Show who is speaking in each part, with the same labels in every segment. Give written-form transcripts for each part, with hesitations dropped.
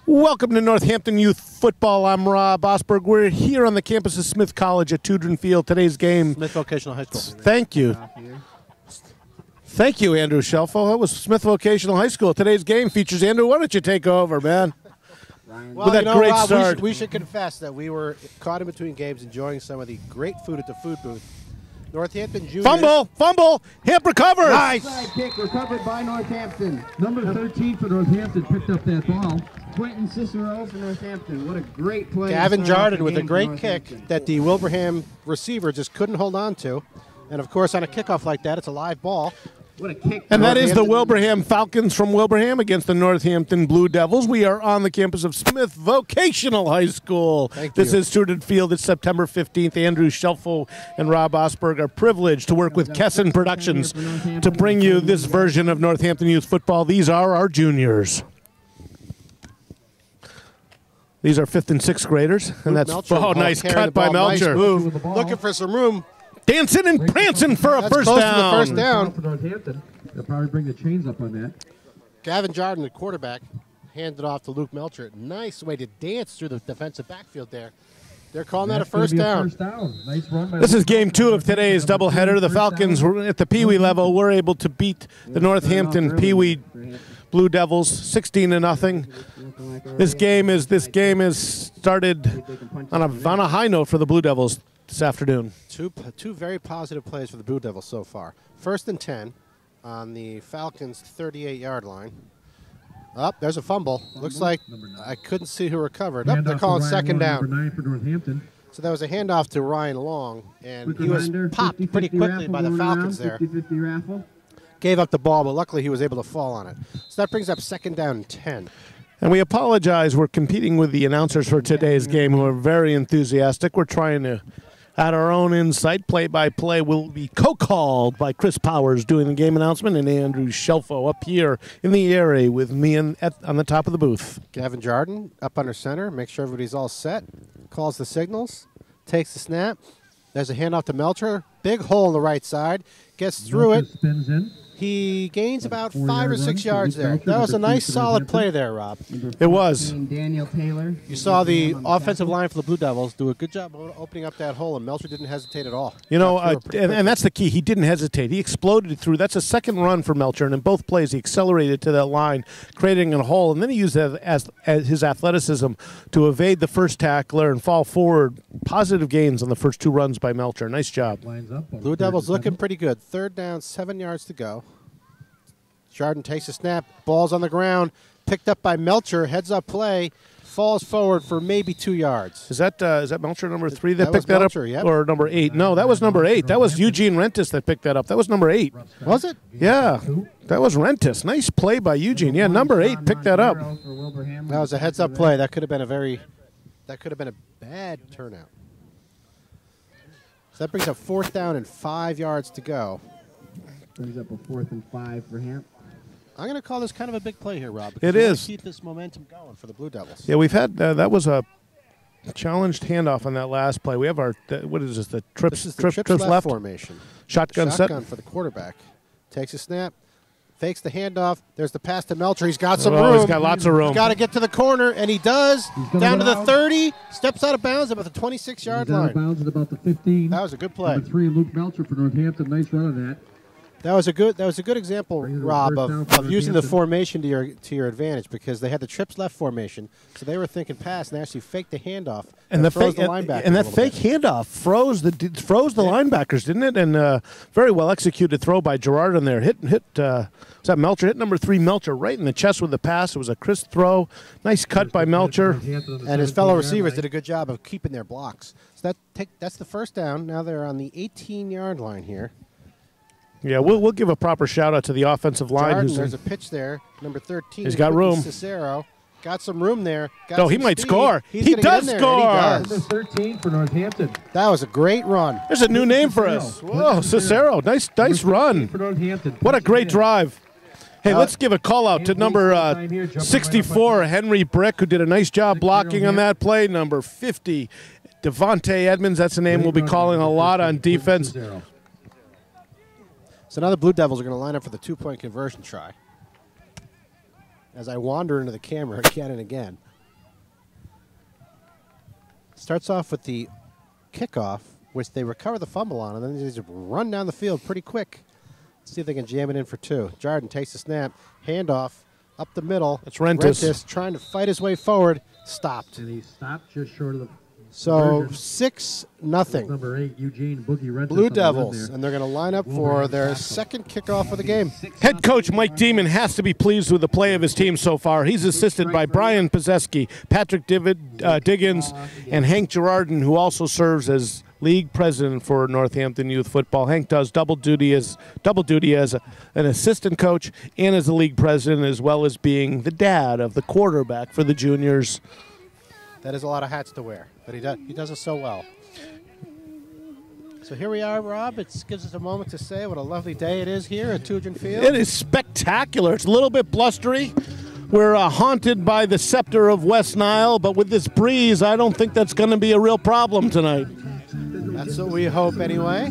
Speaker 1: Welcome to Northampton Youth Football. I'm Rob Osberg. We're here on the campus of Smith College at Tudrin Field. Today's game.
Speaker 2: Smith Vocational High School.
Speaker 1: Thank you. Thank you, Andrew Shelfo. That was Smith Vocational High School. Today's game features Andrew. Why don't you take over, man?
Speaker 2: Well,
Speaker 1: With that great
Speaker 2: Rob,
Speaker 1: start.
Speaker 2: we should confess that we were caught in between games enjoying some of the great food at the food booth. Northampton Juniors.
Speaker 1: Fumble. Hamp recovers.
Speaker 2: Nice.
Speaker 3: Side kick recovered by Northampton. Number 13 for Northampton picked up that ball. Quentin Cicero for Northampton. What a great play.
Speaker 2: Gavin
Speaker 3: to start off
Speaker 2: Jardin
Speaker 3: the
Speaker 2: with a
Speaker 3: game for
Speaker 2: great kick
Speaker 3: Northampton.
Speaker 2: that the Wilbraham receiver just couldn't hold on to. And, of course, on a kickoff like that, it's a live ball.
Speaker 3: What a kick.
Speaker 1: And that is the
Speaker 2: Northampton.
Speaker 1: Wilbraham Falcons from Wilbraham against the Northampton Blue Devils. We are on the campus of Smith Vocational High School. This is Tudrin Field. It's September 15th. Andrew Shelfo and Rob Osberg are privileged to work with Kesson Productions to bring you this version of Northampton Youth Football. These are our juniors. These are 5th and 6th graders. And that's nice cut by Melcher.
Speaker 2: Nice move. Looking for some room.
Speaker 1: Dancing and prancing for a
Speaker 2: That's
Speaker 1: first
Speaker 2: close
Speaker 1: down.
Speaker 2: to the first down.
Speaker 3: For Northampton. They'll probably bring the chains up on that.
Speaker 2: Gavin Jardin, the quarterback, handed off to Luke Melcher. Nice way to dance through the defensive backfield there. They're calling that a first down.
Speaker 3: Nice run by
Speaker 1: This is game 2 of today's doubleheader. The Falcons were at the Pee Wee level were able to beat the Northampton Pee Wee Blue Devils 16-0. This game is started on a high note for the Blue Devils this afternoon.
Speaker 2: Two very positive plays for the Blue Devils so far. 1st and 10 on the Falcons' 38-yard line. There's a fumble. Looks like I couldn't see who recovered. They're calling second down.
Speaker 3: Number 9 for Northampton.
Speaker 2: So that was a handoff to Ryan Long, and he was popped pretty quickly by the Falcons there.
Speaker 3: 50-50 raffle.
Speaker 2: Gave up the ball, but luckily he was able to fall on it. So that brings up 2nd down and 10.
Speaker 1: And we apologize. We're competing with the announcers for today's game who are very enthusiastic. We're trying to add our own insight. Play-by-play will be co-called by Chris Powers doing the game announcement and Andrew Shelfo up here in the area with me on the top of the booth.
Speaker 2: Gavin Jardin up under center. Make sure everybody's all set. Calls the signals. Takes the snap. There's a handoff to Melcher. Big hole on the right side. Gets through it.
Speaker 3: Spins in.
Speaker 2: He gains about 5 or
Speaker 3: 4-yard
Speaker 2: 6
Speaker 3: run.
Speaker 2: yards there. That was a nice, solid play there, Rob.
Speaker 1: It was.
Speaker 3: Daniel Taylor.
Speaker 2: You saw the offensive line for the Blue Devils do a good job of opening up that hole, and Melcher didn't hesitate at all.
Speaker 1: You know, and that's the key. He didn't hesitate. He exploded through. That's a second run for Melcher, and in both plays he accelerated to that line, creating a hole, and then he used that as his athleticism to evade the first tackler and fall forward. Positive gains on the first 2 runs by Melcher. Nice job.
Speaker 3: Lines up.
Speaker 2: Blue Devils looking pretty good. 3rd down, 7 yards to go. Jardin takes a snap. Ball's on the ground. Picked up by Melcher. Heads up play. Falls forward for maybe 2 yards.
Speaker 1: Is that Melcher number 3 that
Speaker 2: was
Speaker 1: picked that
Speaker 2: Melcher,
Speaker 1: up?
Speaker 2: yep.
Speaker 1: Or number 8? No, that was number 8. That was Eugene Rentis that picked that up. That was number 8.
Speaker 2: Was it?
Speaker 1: Yeah, that was Rentis. Nice play by Eugene. Yeah, number 8 picked that up.
Speaker 2: That was a heads up play. That could have been a bad turnout. So that brings up 4th down and 5 yards to go.
Speaker 3: Brings up a 4th and 5 for Hamp.
Speaker 2: I'm going to call this kind of a big play here, Rob.
Speaker 1: It
Speaker 2: we wanna
Speaker 1: is.
Speaker 2: keep this momentum going for the Blue Devils.
Speaker 1: Yeah, we've had that was a challenged handoff on that last play. We have our what is this? The trips
Speaker 2: This is the trips left formation.
Speaker 1: Shotgun set.
Speaker 2: For the quarterback. Takes a snap. Fakes the handoff. There's the pass to Melcher. He's got some
Speaker 1: Oh,
Speaker 2: room.
Speaker 1: he's got lots of room.
Speaker 2: He's got to get to the corner, and he does.
Speaker 3: gonna
Speaker 2: Down to
Speaker 3: go
Speaker 2: the
Speaker 3: out.
Speaker 2: 30. Steps out of bounds about the 26-yard
Speaker 3: He's out of
Speaker 2: line.
Speaker 3: bounds at about the 15.
Speaker 2: That was a good play.
Speaker 3: Number 3, Luke Melcher for Northampton. Nice run on that.
Speaker 2: That was a good example,
Speaker 3: Brings it
Speaker 2: Rob,
Speaker 3: first down
Speaker 2: of
Speaker 3: for
Speaker 2: using the
Speaker 3: Northampton.
Speaker 2: formation to your advantage, because they had the trips left formation, so they were thinking pass and actually faked the handoff
Speaker 1: And the
Speaker 2: froze
Speaker 1: fake
Speaker 2: linebacker
Speaker 1: and
Speaker 2: a
Speaker 1: that
Speaker 2: little
Speaker 1: fake
Speaker 2: bit.
Speaker 1: handoff froze the linebackers, didn't it? And very well executed throw by Gerard in there. Was that Melcher? Hit number 3 Melcher right in the chest with the pass. It was a crisp throw. Nice cut by Melcher.
Speaker 2: And his fellow receivers did a good job of keeping their blocks. So that's the first down. Now they're on the 18-yard line here.
Speaker 1: Yeah, we'll give a proper shout out to the offensive line.
Speaker 2: Jardin,
Speaker 1: Who's
Speaker 2: there's a pitch there. Number 13.
Speaker 1: He's got
Speaker 2: Quentin
Speaker 1: room.
Speaker 2: Cicero. Got some room there. Got
Speaker 1: Oh, he
Speaker 2: some
Speaker 1: might
Speaker 2: speed.
Speaker 1: score.
Speaker 2: He's
Speaker 1: He
Speaker 2: gonna get
Speaker 1: does
Speaker 2: in there,
Speaker 1: score.
Speaker 2: and he
Speaker 3: Number
Speaker 2: does.
Speaker 3: 13 for Northampton.
Speaker 2: That was a great run.
Speaker 1: There's a new name for us. Whoa, Cicero. Nice run.
Speaker 3: For Northampton.
Speaker 1: What a great drive. Hey, let's give a call out to number 64, Henry Brick, who did a nice job blocking on that play. Number 50, Devontae Edmonds. That's a name we'll be calling a lot on defense.
Speaker 2: So now the Blue Devils are going to line up for the 2-point conversion try. As I wander into the camera again and again. Starts off with the kickoff, which they recover the fumble on, and then they just run down the field pretty quick. See if they can jam it in for 2. Jordan takes the snap, handoff, up the middle.
Speaker 1: That's Rentis.
Speaker 2: Trying to fight his way forward. Stopped.
Speaker 3: And he stopped just short of the
Speaker 2: So
Speaker 3: conversion.
Speaker 2: 6-0.
Speaker 3: Number 8, Eugene Boogie Rentis.
Speaker 2: Blue Devils, and they're going to line up for their second kickoff of the game.
Speaker 1: Head coach Mike Demon has to be pleased with the play of his team so far. He's assisted by Brian Pozeski, Patrick Diggins, and Hank Girardin, who also serves as league president for Northampton Youth Football. Hank does double duty as an assistant coach and as the league president, as well as being the dad of the quarterback for the juniors.
Speaker 2: That is a lot of hats to wear, but he does it so well. So here we are, Rob. It gives us a moment to say what a lovely day it is here at Tudrin Field.
Speaker 1: It is spectacular. It's a little bit blustery. We're haunted by the scepter of West Nile, but with this breeze, I don't think that's going to be a real problem tonight.
Speaker 2: That's what we hope anyway.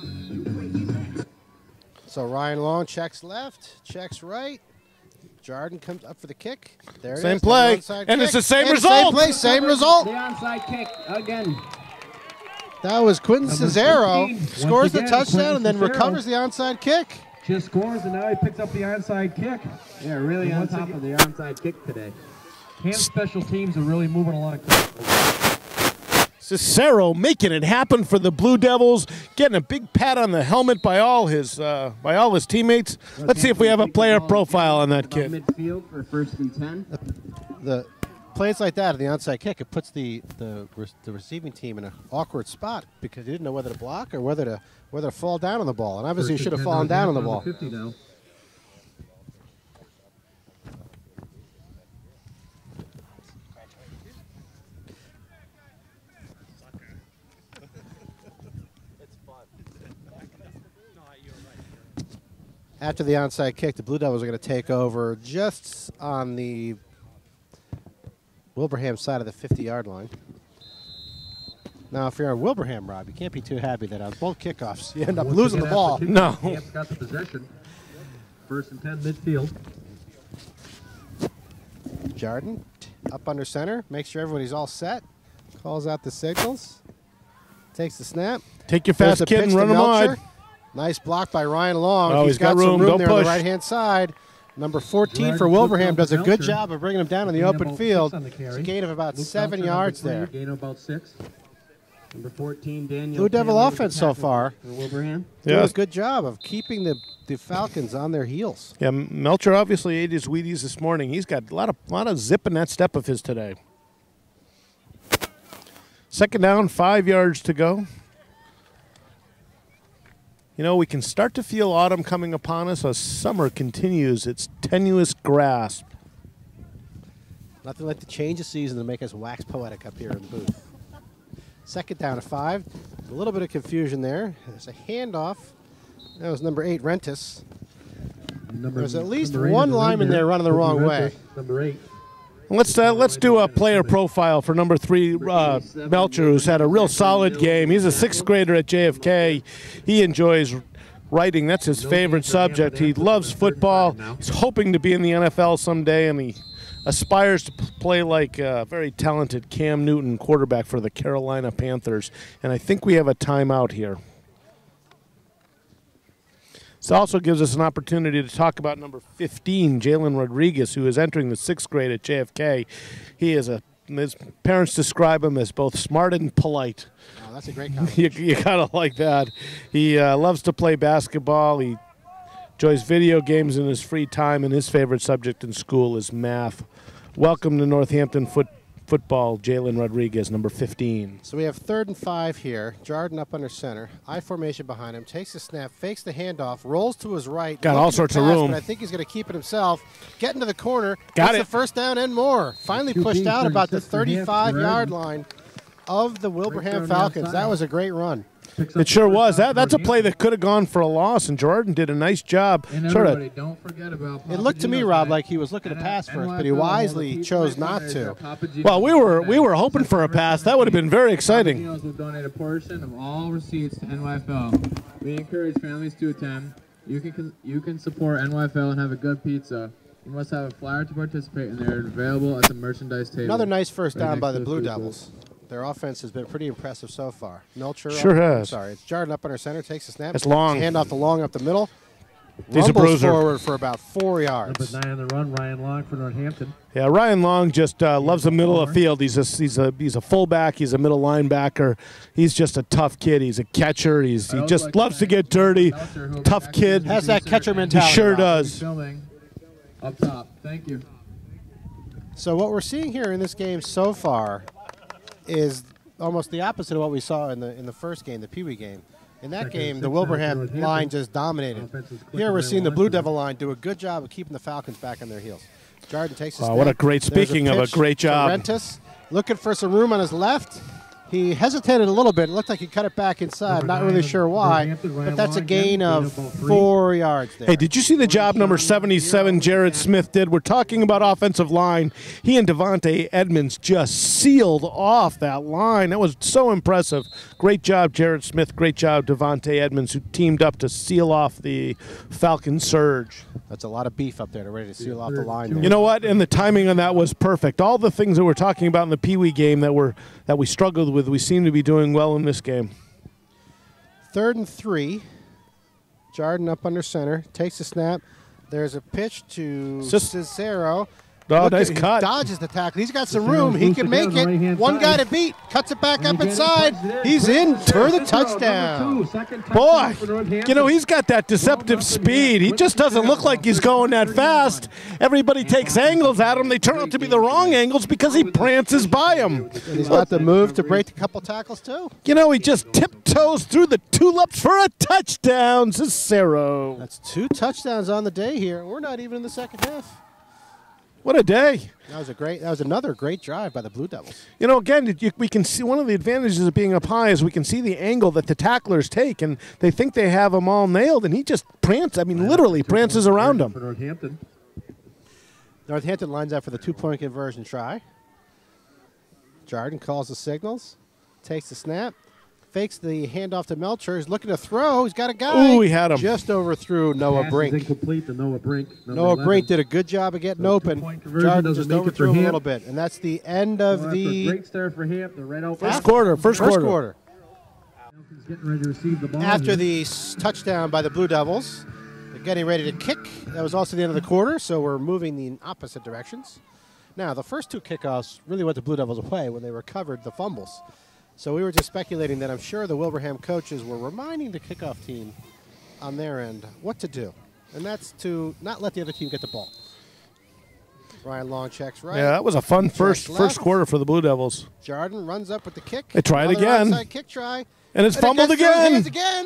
Speaker 2: So Ryan Long checks left, checks right. Jordan comes up for the kick. There it is.
Speaker 1: Same play, and it's the same result.
Speaker 2: Same play, same result.
Speaker 3: The onside kick again.
Speaker 2: That was Quentin Cesaro.
Speaker 3: 15.
Speaker 2: Scores the
Speaker 3: Once again,
Speaker 2: touchdown and then
Speaker 3: Quentin Cesaro
Speaker 2: recovers the onside kick.
Speaker 3: Just scores, and now he picks up the onside kick. Yeah, really on top of the onside kick today. Camp special teams are really moving along.
Speaker 1: Cicero making it happen for the Blue Devils, getting a big pat on the helmet by all his teammates. Let's see if we have a player profile on that kid.
Speaker 3: Midfield for 1st and 10.
Speaker 2: The plays like that, the onside kick, it puts the receiving team in an awkward spot because he didn't know whether to block or whether to fall down on the ball. And obviously he should have fallen down on the ball.
Speaker 3: 50 now.
Speaker 2: After the onside kick, the Blue Devils are going to take over just on the Wilbraham side of the 50-yard line. Now, if you're on Wilbraham, Rob, you can't be too happy that on both kickoffs you end up losing the ball.
Speaker 1: No.
Speaker 3: Camp's got the possession. 1st and 10 midfield.
Speaker 2: Jordan up under center, makes sure everybody's all set, calls out the signals, takes the snap.
Speaker 1: Take your fast kid and run him wide.
Speaker 2: Nice block by Ryan Long.
Speaker 1: Oh, he's got room.
Speaker 2: Some room
Speaker 1: Don't
Speaker 2: there on
Speaker 1: push.
Speaker 2: the right-hand side. Number 14 for Wilbraham does a good job of bringing him down in the open field. It's a gain of about 7 yards there.
Speaker 3: Gain of about 6. Number 14, Daniel.
Speaker 2: Blue Devil offense so far.
Speaker 3: For Wilbraham.
Speaker 2: Doing a good job of keeping the Falcons on their heels.
Speaker 1: Yeah, Melcher obviously ate his Wheaties this morning. He's got a lot of zip in that step of his today. 2nd down, 5 yards to go. You know, we can start to feel autumn coming upon us as summer continues its tenuous grasp.
Speaker 2: Nothing like the change of season to make us wax poetic up here in the booth. 2nd down to 5. A little bit of confusion there. There's a handoff. That was number 8, Rentis. There's at least one lineman there running the wrong way.
Speaker 3: Number 8.
Speaker 1: Let's do a player profile for number 3, Melcher, who's had a real solid game. He's a 6th grader at JFK. He enjoys writing. That's his favorite subject. He loves football. He's hoping to be in the NFL someday, and he aspires to play like a very talented Cam Newton, quarterback for the Carolina Panthers. And I think we have a timeout here. This also gives us an opportunity to talk about number 15, Jalen Rodriguez, who is entering the 6th grade at JFK. He is his parents describe him as both smart and polite.
Speaker 2: Oh, that's a great comment.
Speaker 1: You gotta like that. He loves to play basketball. He enjoys video games in his free time, and his favorite subject in school is math. Welcome to Northampton football, Jalen Rodriguez, number 15.
Speaker 2: So we have 3rd and 5 here. Jordan up under center. I formation behind him. Takes the snap, fakes the handoff, rolls to his right.
Speaker 1: Got all sorts of room.
Speaker 2: But I think he's going to keep it himself. Get into the corner.
Speaker 1: Got
Speaker 2: it. The 1st down and more. Finally pushed out about the 35-yard line of the Wilbraham Falcons. That was a great run.
Speaker 1: It sure was. That's a play that could have gone for a loss, and Jordan did a nice job.
Speaker 3: And
Speaker 1: sort
Speaker 3: everybody, don't forget about
Speaker 2: it looked to me, Rob, like he was looking to pass first, but he wisely chose not to.
Speaker 1: Well, we were hoping for a pass. That would have been very exciting.
Speaker 4: will donate a portion of all receipts to NYFL. We encourage families to attend. You can support NYFL and have a good pizza. You must have a flyer to participate, and they're available at the merchandise table.
Speaker 2: Another nice 1st down by the
Speaker 4: next to
Speaker 2: Blue
Speaker 4: food
Speaker 2: Devils. Their offense has been pretty impressive so far. Melcher
Speaker 1: sure has.
Speaker 2: Sorry, it's Jordan up under center, takes a snap.
Speaker 1: It's long.
Speaker 2: Hand off the long up the middle.
Speaker 1: He's a
Speaker 2: Rumbles
Speaker 1: bruiser.
Speaker 2: forward for about 4 yards.
Speaker 5: Number 9 on the run, Ryan Long for Northampton.
Speaker 1: Yeah, Ryan Long just loves the middle of the field. He's a fullback. He's a middle linebacker. He's just a tough kid. He's a catcher. He just loves to get dirty. Tough kid.
Speaker 2: Has that catcher mentality.
Speaker 1: He sure does.
Speaker 4: Filming up top. Thank you.
Speaker 2: So what we're seeing here in this game so far is almost the opposite of what we saw in the first game, the Pee Wee game. In that game, the Wilbraham line just dominated. Here we're seeing the Blue Devil line do a good job of keeping the Falcons back on their heels. Jordan takes his snap.
Speaker 1: What a great, speaking of a great job.
Speaker 2: Rentis looking for some room on his left. He hesitated a little bit. It looked like he cut it back inside. Not really sure why, but that's a gain of 4 yards there.
Speaker 1: Hey, did you see the job number 77 Jared Smith did? We're talking about offensive line. He and Devontae Edmonds just sealed off that line. That was so impressive. Great job, Jared Smith. Great job, Devontae Edmonds, who teamed up to seal off the Falcon surge.
Speaker 2: That's a lot of beef up there to ready to seal off the line there.
Speaker 1: You know what? And the timing on that was perfect. All the things that we're talking about in the Pee Wee game that we struggled with, we seem to be doing well in this game.
Speaker 2: 3rd and 3. Jordan up under center. Takes a snap. There's a pitch to Cicero.
Speaker 1: Oh, nice cut.
Speaker 2: He dodges the tackle. He's got some room. He can make it. One guy to beat. Cuts it back up inside. He's in for the touchdown.
Speaker 1: Boy, you know, he's got that deceptive speed. He just doesn't look like he's going that fast. Everybody takes angles at him. They turn out to be the wrong angles because he prances by him.
Speaker 2: And he's got the move to break a couple tackles, too.
Speaker 1: You know, he just tiptoes through the tulips for a touchdown. Cicero.
Speaker 2: That's 2 touchdowns on the day here. We're not even in the second half.
Speaker 1: What a day.
Speaker 2: That was another great drive by the Blue Devils.
Speaker 1: You know, again, we can see one of the advantages of being up high is we can see the angle that the tacklers take, and they think they have them all nailed, and he just prances, literally prances around them.
Speaker 2: Northampton lines up for the 2-point conversion try. Jordan calls the signals, takes the snap, fakes the handoff to Melcher. He's looking to throw. He's got a guy.
Speaker 1: Ooh, he had him.
Speaker 2: Just overthrew Noah Brink.
Speaker 5: Incomplete to Noah Brink.
Speaker 2: Noah Brink did a good job of getting open. Jordan just overthrew him a little bit. And that's the end of the
Speaker 5: great start for him. The red
Speaker 1: first quarter.
Speaker 2: First quarter.
Speaker 5: Getting ready to receive the ball.
Speaker 2: After the touchdown by the Blue Devils, they're getting ready to kick. That was also the end of the quarter, so we're moving in opposite directions. Now, the first 2 kickoffs really went the Blue Devils away when they recovered the fumbles. So we were just speculating that I'm sure the Wilbraham coaches were reminding the kickoff team on their end what to do. And that's to not let the other team get the ball. Ryan Long checks right.
Speaker 1: Yeah, that was a fun first quarter for the Blue Devils.
Speaker 2: Jordan runs up with the kick.
Speaker 1: They tried again.
Speaker 2: Outside kick try.
Speaker 1: And it's fumbled again.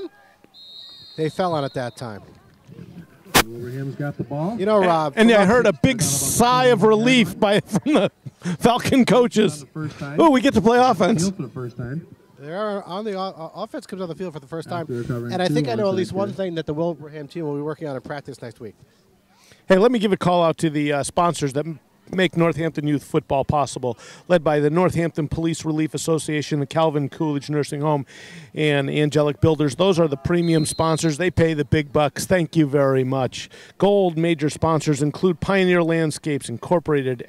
Speaker 2: They fell on it that time.
Speaker 5: Wilbraham's got the ball.
Speaker 2: You know, Rob.
Speaker 1: And I heard a big sigh of relief from the Falcon coaches. Oh, we get to play offense.
Speaker 5: For the first time.
Speaker 2: They're on the offense comes on the field for the first time. And I think I know at least one thing that the Wilbraham team will be working on in practice next week.
Speaker 1: Hey, let me give a call out to the sponsors that make Northampton Youth Football possible, led by the Northampton Police Relief Association, the Calvin Coolidge Nursing Home, and Angelic Builders. Those are the premium sponsors. They pay the big bucks. Thank you very much. Gold major sponsors include Pioneer Landscapes Incorporated,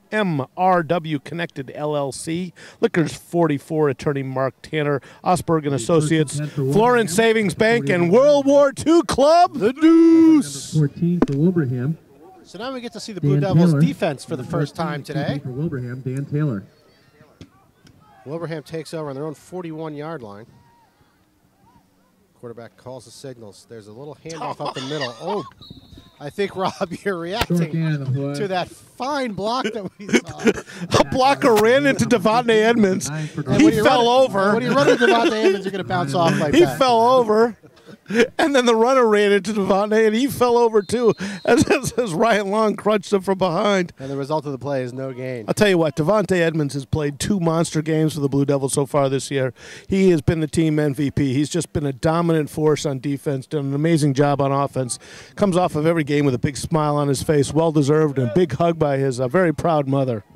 Speaker 1: MRW Connected LLC, Liquors 44 attorney Mark Tanner, Osberg and Associates, Florence Savings Bank, and World War II Club, the Deuce.
Speaker 5: 14 for Wilbraham.
Speaker 2: So now we get to see the Blue Devils defense for the first time today.
Speaker 5: For Wilbraham, Dan Taylor.
Speaker 2: Wilbraham takes over on their own 41-yard line. Quarterback calls the signals. There's a little handoff up the middle. Oh, I think, Rob, you're reacting to that fine block that we saw.
Speaker 1: A blocker ran into Devontae Edmonds. He fell over.
Speaker 2: When you run into Devontae Edmonds, you're going to bounce off like that.
Speaker 1: He fell over. And then the runner ran into Devontae, and he fell over too, as Ryan Long crunched him from behind.
Speaker 2: And the result of the play is no gain.
Speaker 1: I'll tell you what, Devontae Edmonds has played 2 monster games for the Blue Devils so far this year. He has been the team MVP. He's just been a dominant force on defense, done an amazing job on offense. Comes off of every game with a big smile on his face, well-deserved, and a big hug by his very proud mother.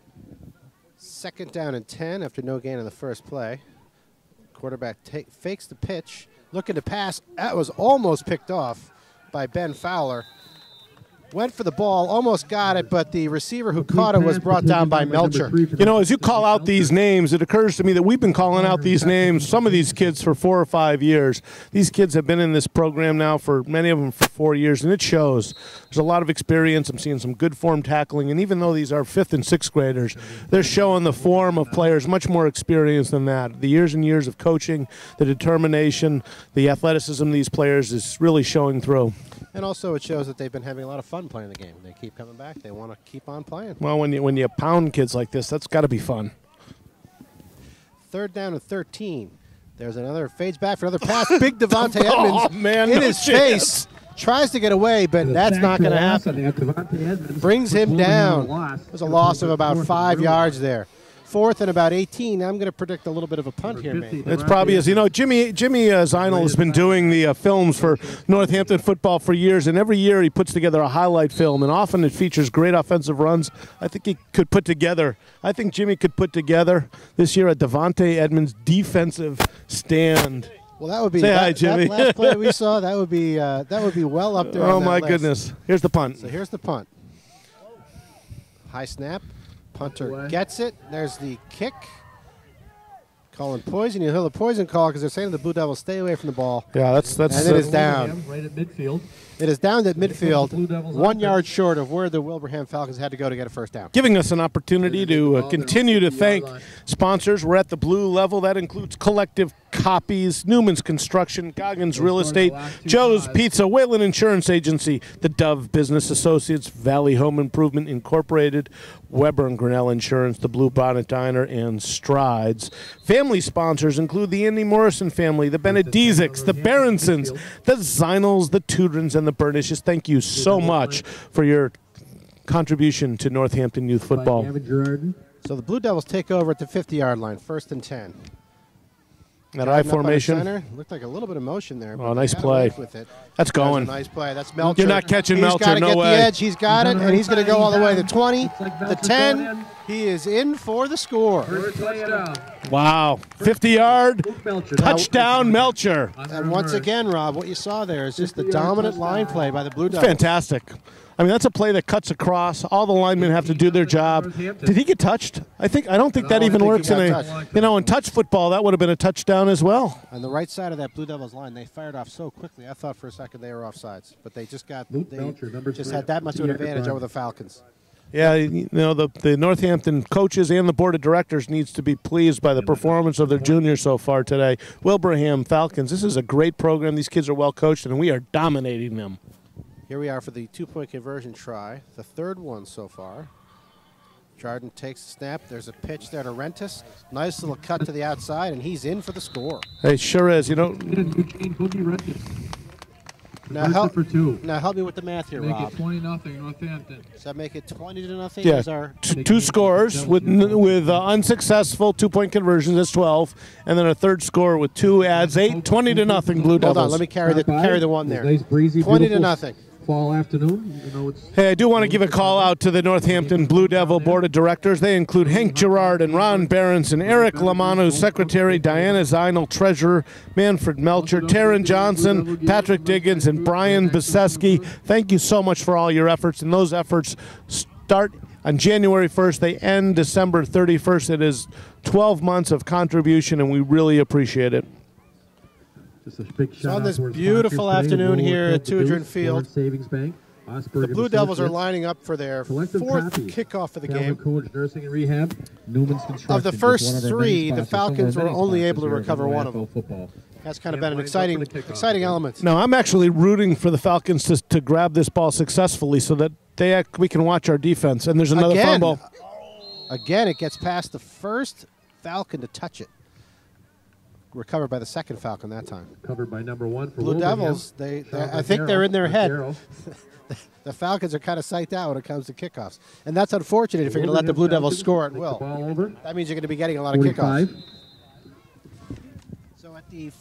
Speaker 2: 2nd down and 10 after no gain on the first play. Quarterback fakes the pitch. Looking to pass. That was almost picked off by Ben Fowler. Went for the ball, almost got it, but the receiver who caught it was brought down by Melcher.
Speaker 1: You know, as you call out these names, it occurs to me that we've been calling out these names, some of these kids, for 4 or 5 years. These kids have been in this program now for many of them for 4 years, and it shows. There's a lot of experience. I'm seeing some good form tackling, and even though these are 5th and 6th graders, they're showing the form of players much more experienced than that. The years and years of coaching, the determination, the athleticism of these players is really showing through.
Speaker 2: And also it shows that they've been having a lot of fun playing the game. They keep coming back. They want to keep on playing.
Speaker 1: Well, when you pound kids like this, that's got to be fun.
Speaker 2: 3rd down and 13. There's another, fades back for another pass. Big Devontae Edmonds in his face. Tries to get away, but that's not going to happen. Brings him down. There's a loss of about 5 yards there. 4th and about 18. I'm going to predict a little bit of a punt here, maybe.
Speaker 1: It's probably is. You know, Jimmy Zeinel has been doing the films for Northampton football for years, and every year he puts together a highlight film, and often it features great offensive runs. I think Jimmy could put together this year a Devontae Edmonds defensive stand.
Speaker 2: Well, that would be
Speaker 1: Say hi, Jimmy.
Speaker 2: that last play we saw. That would be well up there.
Speaker 1: Oh
Speaker 2: on that
Speaker 1: my
Speaker 2: list.
Speaker 1: goodness! Here's the punt.
Speaker 2: So here's the punt. High snap. Punter gets it. There's the kick. Calling poison. You hear the poison call because they're saying to the Blue Devils, stay away from the ball.
Speaker 1: Yeah, that's.
Speaker 2: And it is down.
Speaker 5: Right at midfield.
Speaker 2: It is down at midfield, 1 yard short of where the Wilbraham Falcons had to go to get a first down.
Speaker 1: Giving us an opportunity to continue to thank sponsors. We're at the blue level. That includes Collective Copies, Newman's Construction, Goggins Real Estate, Joe's Pizza, Wayland Insurance Agency, the Dove Business Associates, Valley Home Improvement Incorporated, Weber and Grinnell Insurance, the Blue Bonnet Diner, and Strides. Family sponsors include the Andy Morrison family, the Benedizics, the Berensons, the Zeinels, the Tudrins, and the Burnishes. Thank you so much for your contribution to Northampton Youth Football.
Speaker 2: So the Blue Devils take over at the 50-yard line, 1st and 10.
Speaker 1: That I formation.
Speaker 2: Looked like a little bit of motion there.
Speaker 1: Oh, nice play.
Speaker 2: With it.
Speaker 1: That's going.
Speaker 2: That's a nice play. That's Melcher.
Speaker 1: You're not catching Melcher, no way.
Speaker 2: He's got to get the edge. He's got it, and he's going to go all the way. The 20, the 10. He is in for the score.
Speaker 1: Wow. 50-yard touchdown, Melcher.
Speaker 2: And once again, Rob, what you saw there is just the dominant line play by the Blue Devils.
Speaker 1: Fantastic. I mean, that's a play that cuts across. All the linemen have to do their job. Did he get touched? I don't think that even works in in touch football. That would have been a touchdown as well.
Speaker 2: On the right side of that Blue Devils line, they fired off so quickly. I thought for a second they were offsides, but they just had that much of an advantage over the Falcons.
Speaker 1: Yeah, the Northampton coaches and the board of directors needs to be pleased by the performance of their juniors so far today. Wilbraham Falcons, this is a great program. These kids are well coached, and we are dominating them.
Speaker 2: Here we are for the 2-point conversion try, the 3rd one so far. Jardin takes the snap. There's a pitch there to Rentis. Nice little cut to the outside, and he's in for the score.
Speaker 1: Hey, sure is.
Speaker 2: Now help me with the math here, Rob.
Speaker 4: Make it 20-0 Northampton.
Speaker 2: Does that make it 20-0?
Speaker 1: Yeah, two scores with unsuccessful 2-point conversions. That's 12, and then a 3rd score with 2 adds 8. 20-0 Blue Devils.
Speaker 2: Hold on, let me carry the one there. 20-0.
Speaker 5: Fall afternoon.
Speaker 1: Hey, I do want to give a call out to the Northampton Blue Devil Board of Directors. They include Hank Gerard and Ron Berenson, Eric Lamanu, Secretary, Diana Zeinel, Treasurer, Manfred Melcher, Taryn Johnson, Patrick Diggins, and Brian Biseski. Thank you so much for all your efforts, and those efforts start on January 1st. They end December 31st. It is 12 months of contribution, and we really appreciate it.
Speaker 5: Just a big shout
Speaker 2: on this beautiful afternoon here at Tudrin Field,
Speaker 5: Savings Bank,
Speaker 2: the Blue Devils are lining up for their 4th kickoff of the game.
Speaker 5: Nursing and Rehab, Newman's Construction.
Speaker 2: Of the first 3, the Falcons were only able to recover 1 of them. That's kind of been an exciting element.
Speaker 1: No, I'm actually rooting for the Falcons to grab this ball successfully so that we can watch our defense. And there's another fumble.
Speaker 2: Again, it gets past the first Falcon to touch it. Recovered by the 2nd Falcon that time.
Speaker 5: Covered by number 1 for
Speaker 2: Blue Devils. I think they're in their head. The Falcons are kind of psyched out when it comes to kickoffs, and that's unfortunate if you're going to let the Blue Devils score at will. That means you're going to be getting a lot of kickoffs. So at the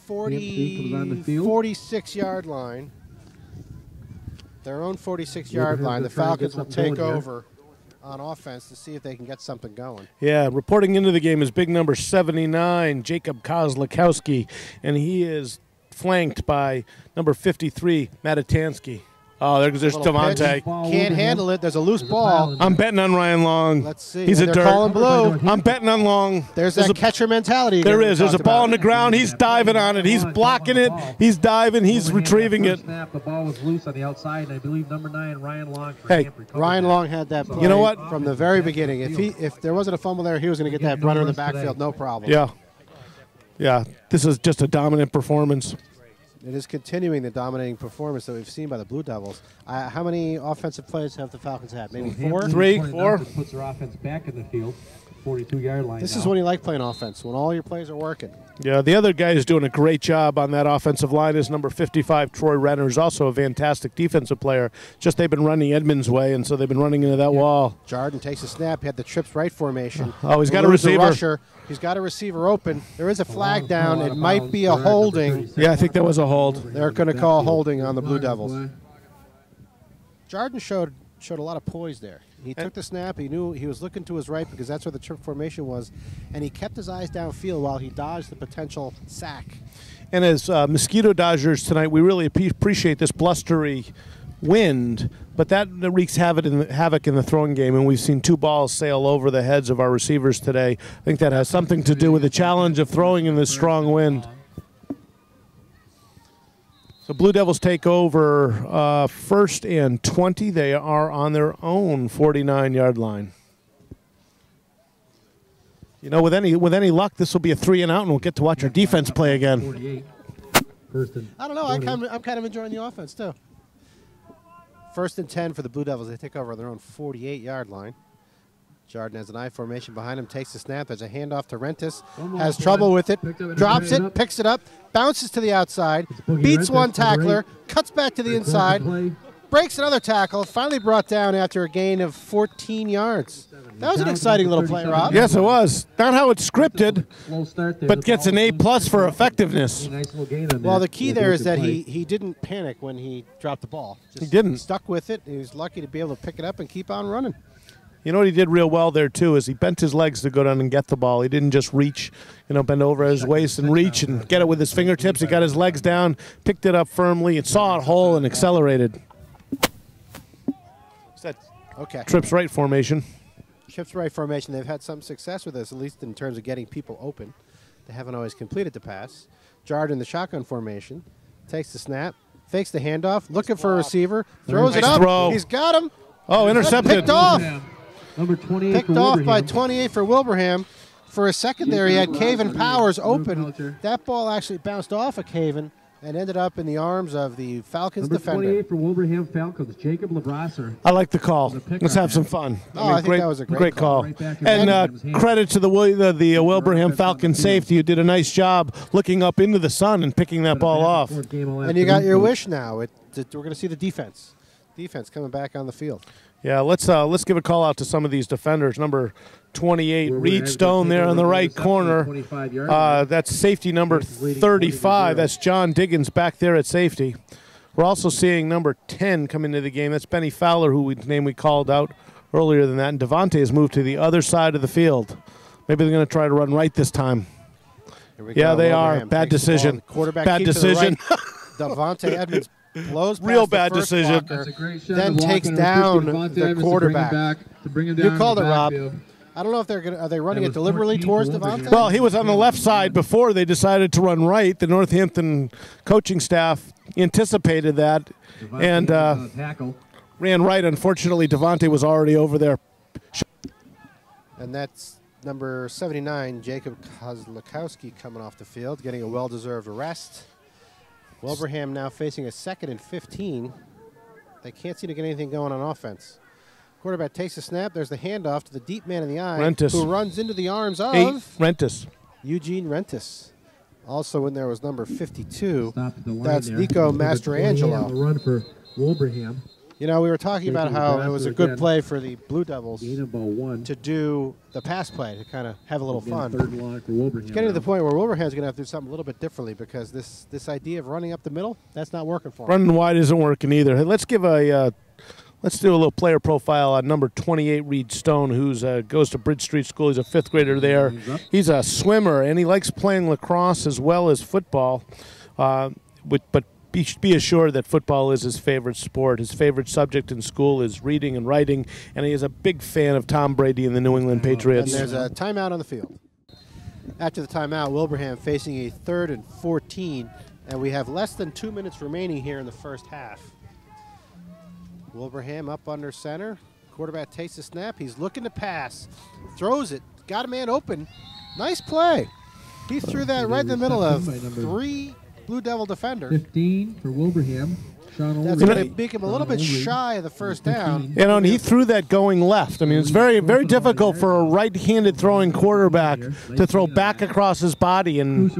Speaker 2: 46-yard line, their own 46-yard line, the Falcons will take over on offense to see if they can get something going.
Speaker 1: Yeah, reporting into the game is big number 79, Jacob Kozlakowski, and he is flanked by number 53, Matatansky. Oh, there's Devontae.
Speaker 2: Can't handle it. There's a loose ball.
Speaker 1: I'm betting on Ryan Long.
Speaker 2: Let's see.
Speaker 1: He's a
Speaker 2: They're
Speaker 1: dirt.
Speaker 2: calling blue.
Speaker 1: I'm betting on Long.
Speaker 2: There's that catcher mentality.
Speaker 1: There is. There's a ball on the ground. He's diving on it. He's blocking it. He's diving. He's retrieving it.
Speaker 5: Snap, the ball was loose on the outside, and I believe number 9, Ryan Long.
Speaker 1: Hey,
Speaker 2: Ryan Long had that play.
Speaker 1: You know what?
Speaker 2: From the very beginning. If there wasn't a fumble there, he was going to get that runner in the backfield, no problem.
Speaker 1: Yeah. Yeah. This is just a dominant performance.
Speaker 2: It is continuing the dominating performance that we've seen by the Blue Devils. How many offensive plays have the Falcons had? Maybe 4?
Speaker 1: 3, 4.
Speaker 5: Puts their offense back in the field, 42-yard line.
Speaker 2: This is when you like playing offense, when all your plays are working.
Speaker 1: Yeah, the other guy is doing a great job on that offensive line is number 55, Troy Renner, who's also a fantastic defensive player. Just they've been running Edmonds' way, and so they've been running into that wall.
Speaker 2: Jordan takes a snap. He had the trips right formation.
Speaker 1: Oh, he's got a receiver.
Speaker 2: Rusher. He's got a receiver open. There is a flag down. It might be a holding.
Speaker 1: Yeah, I think that was a hold.
Speaker 2: They're going to call holding on the Blue Devils. Jordan showed a lot of poise there. He took the snap. He knew he was looking to his right because that's where the trip formation was, and he kept his eyes downfield while he dodged the potential sack.
Speaker 1: And as mosquito dodgers tonight, we really appreciate this blustery wind, but that wreaks havoc in the throwing game, and we've seen 2 balls sail over the heads of our receivers today. I think that has something to do with the challenge of throwing in this strong wind. So Blue Devils take over 1st and 20. They are on their own 49-yard line. You know, with any luck, this will be a 3-and-out, and we'll get to watch our defense play again.
Speaker 2: I don't know. I'm kind of enjoying the offense, too. 1st and 10 for the Blue Devils. They take over their own 48-yard line. Jordan has an I formation behind him, takes the snap. There's a handoff to Rentis. Has trouble with it. Drops it, picks it up, bounces to the outside, beats one tackler, cuts back to the inside, breaks another tackle, finally brought down after a gain of 14 yards. That was an exciting little play, Rob.
Speaker 1: Yes, it was. Not how it's scripted, but gets an A+ for effectiveness.
Speaker 2: Well, the key there is that he didn't panic when he dropped the ball.
Speaker 1: He didn't.
Speaker 2: Stuck with it. He was lucky to be able to pick it up and keep on running.
Speaker 1: You know what he did real well there, too, is he bent his legs to go down and get the ball. He didn't just reach, bend over his waist and reach and get it with his fingertips. He got his legs down, picked it up firmly, and saw a hole and accelerated.
Speaker 2: Okay.
Speaker 1: Trips right formation.
Speaker 2: Trips right formation. They've had some success with this, at least in terms of getting people open. They haven't always completed the pass. Jordan in the shotgun formation. Takes the snap. Fakes the handoff. Looking for a receiver. Throws it up.
Speaker 1: Throw.
Speaker 2: He's got him.
Speaker 1: Oh, intercepted.
Speaker 2: Picked off.
Speaker 5: Number 28
Speaker 2: Picked off by 28 for Wilbraham. For a second there, he had Caven Powers open. That ball actually bounced off of Caven and ended up in the arms of the Falcons defender.
Speaker 5: Number 28 for Wilbraham Falcons, Jacob Labrasser.
Speaker 1: I like the call. Let's have some fun.
Speaker 2: I think that was a great call.
Speaker 1: And credit to the Wilbraham Falcons safety who did a nice job looking up into the sun and picking that ball off.
Speaker 2: And you got your wish now. We're going to see the defense. Defense coming back on the field.
Speaker 1: Yeah, let's give a call out to some of these defenders. Number 28, Reed Stone there on the right corner. That's safety number 35. That's John Diggins back there at safety. We're also seeing number 10 come into the game. That's Benny Fowler, whose name we called out earlier than that. And Devontae has moved to the other side of the field. Maybe they're going to try to run right this time. Yeah, they are. Bad decision. Bad decision.
Speaker 2: Devontae Edmonds blows past
Speaker 1: real bad decision.
Speaker 2: Then takes down the quarterback. You called it, Rob. I don't know if are they running it deliberately towards Devontae?
Speaker 1: Well, he was on the left side before they decided to run right. The Northampton coaching staff anticipated that and ran right. Unfortunately, Devontae was already over there.
Speaker 2: And that's number 79, Jacob Kozlakowski, coming off the field, getting a well-deserved rest. Wilbraham now facing a 2nd and 15. They can't seem to get anything going on offense. Quarterback takes a snap. There's the handoff to the deep man in the eye,
Speaker 1: Rentis,
Speaker 2: who runs into the arms of
Speaker 1: Rentis.
Speaker 2: Eugene Rentis. Also in there was number 52. That's Nico Mastrangelo.
Speaker 5: The run for Wilbraham.
Speaker 2: We were talking about how it was a good play for the Blue Devils to do the pass play, to kind of have a little fun. It's getting to the point where Wilbraham's going to have to do something a little bit differently because this idea of running up the middle, that's not working for him.
Speaker 1: Running wide isn't working either. Hey, let's do a little player profile on number 28, Reed Stone, who goes to Bridge Street School. He's a 5th grader there. He's a swimmer, and he likes playing lacrosse as well as football. But be assured that football is his favorite sport. His favorite subject in school is reading and writing, and he is a big fan of Tom Brady and the New England Patriots.
Speaker 2: And there's a timeout on the field. After the timeout, Wilbraham facing a 3rd and 14, and we have less than 2 minutes remaining here in the first half. Wilbraham up under center. Quarterback takes the snap. He's looking to pass. Throws it. Got a man open. Nice play. He threw that right in the middle of 3 Blue Devil defenders.
Speaker 5: 15 for Wilbraham.
Speaker 2: That's going to make him a little bit shy of the first down.
Speaker 1: You know, and he threw that going left. I mean, it's very, very difficult for a right-handed throwing quarterback to throw back across his body, and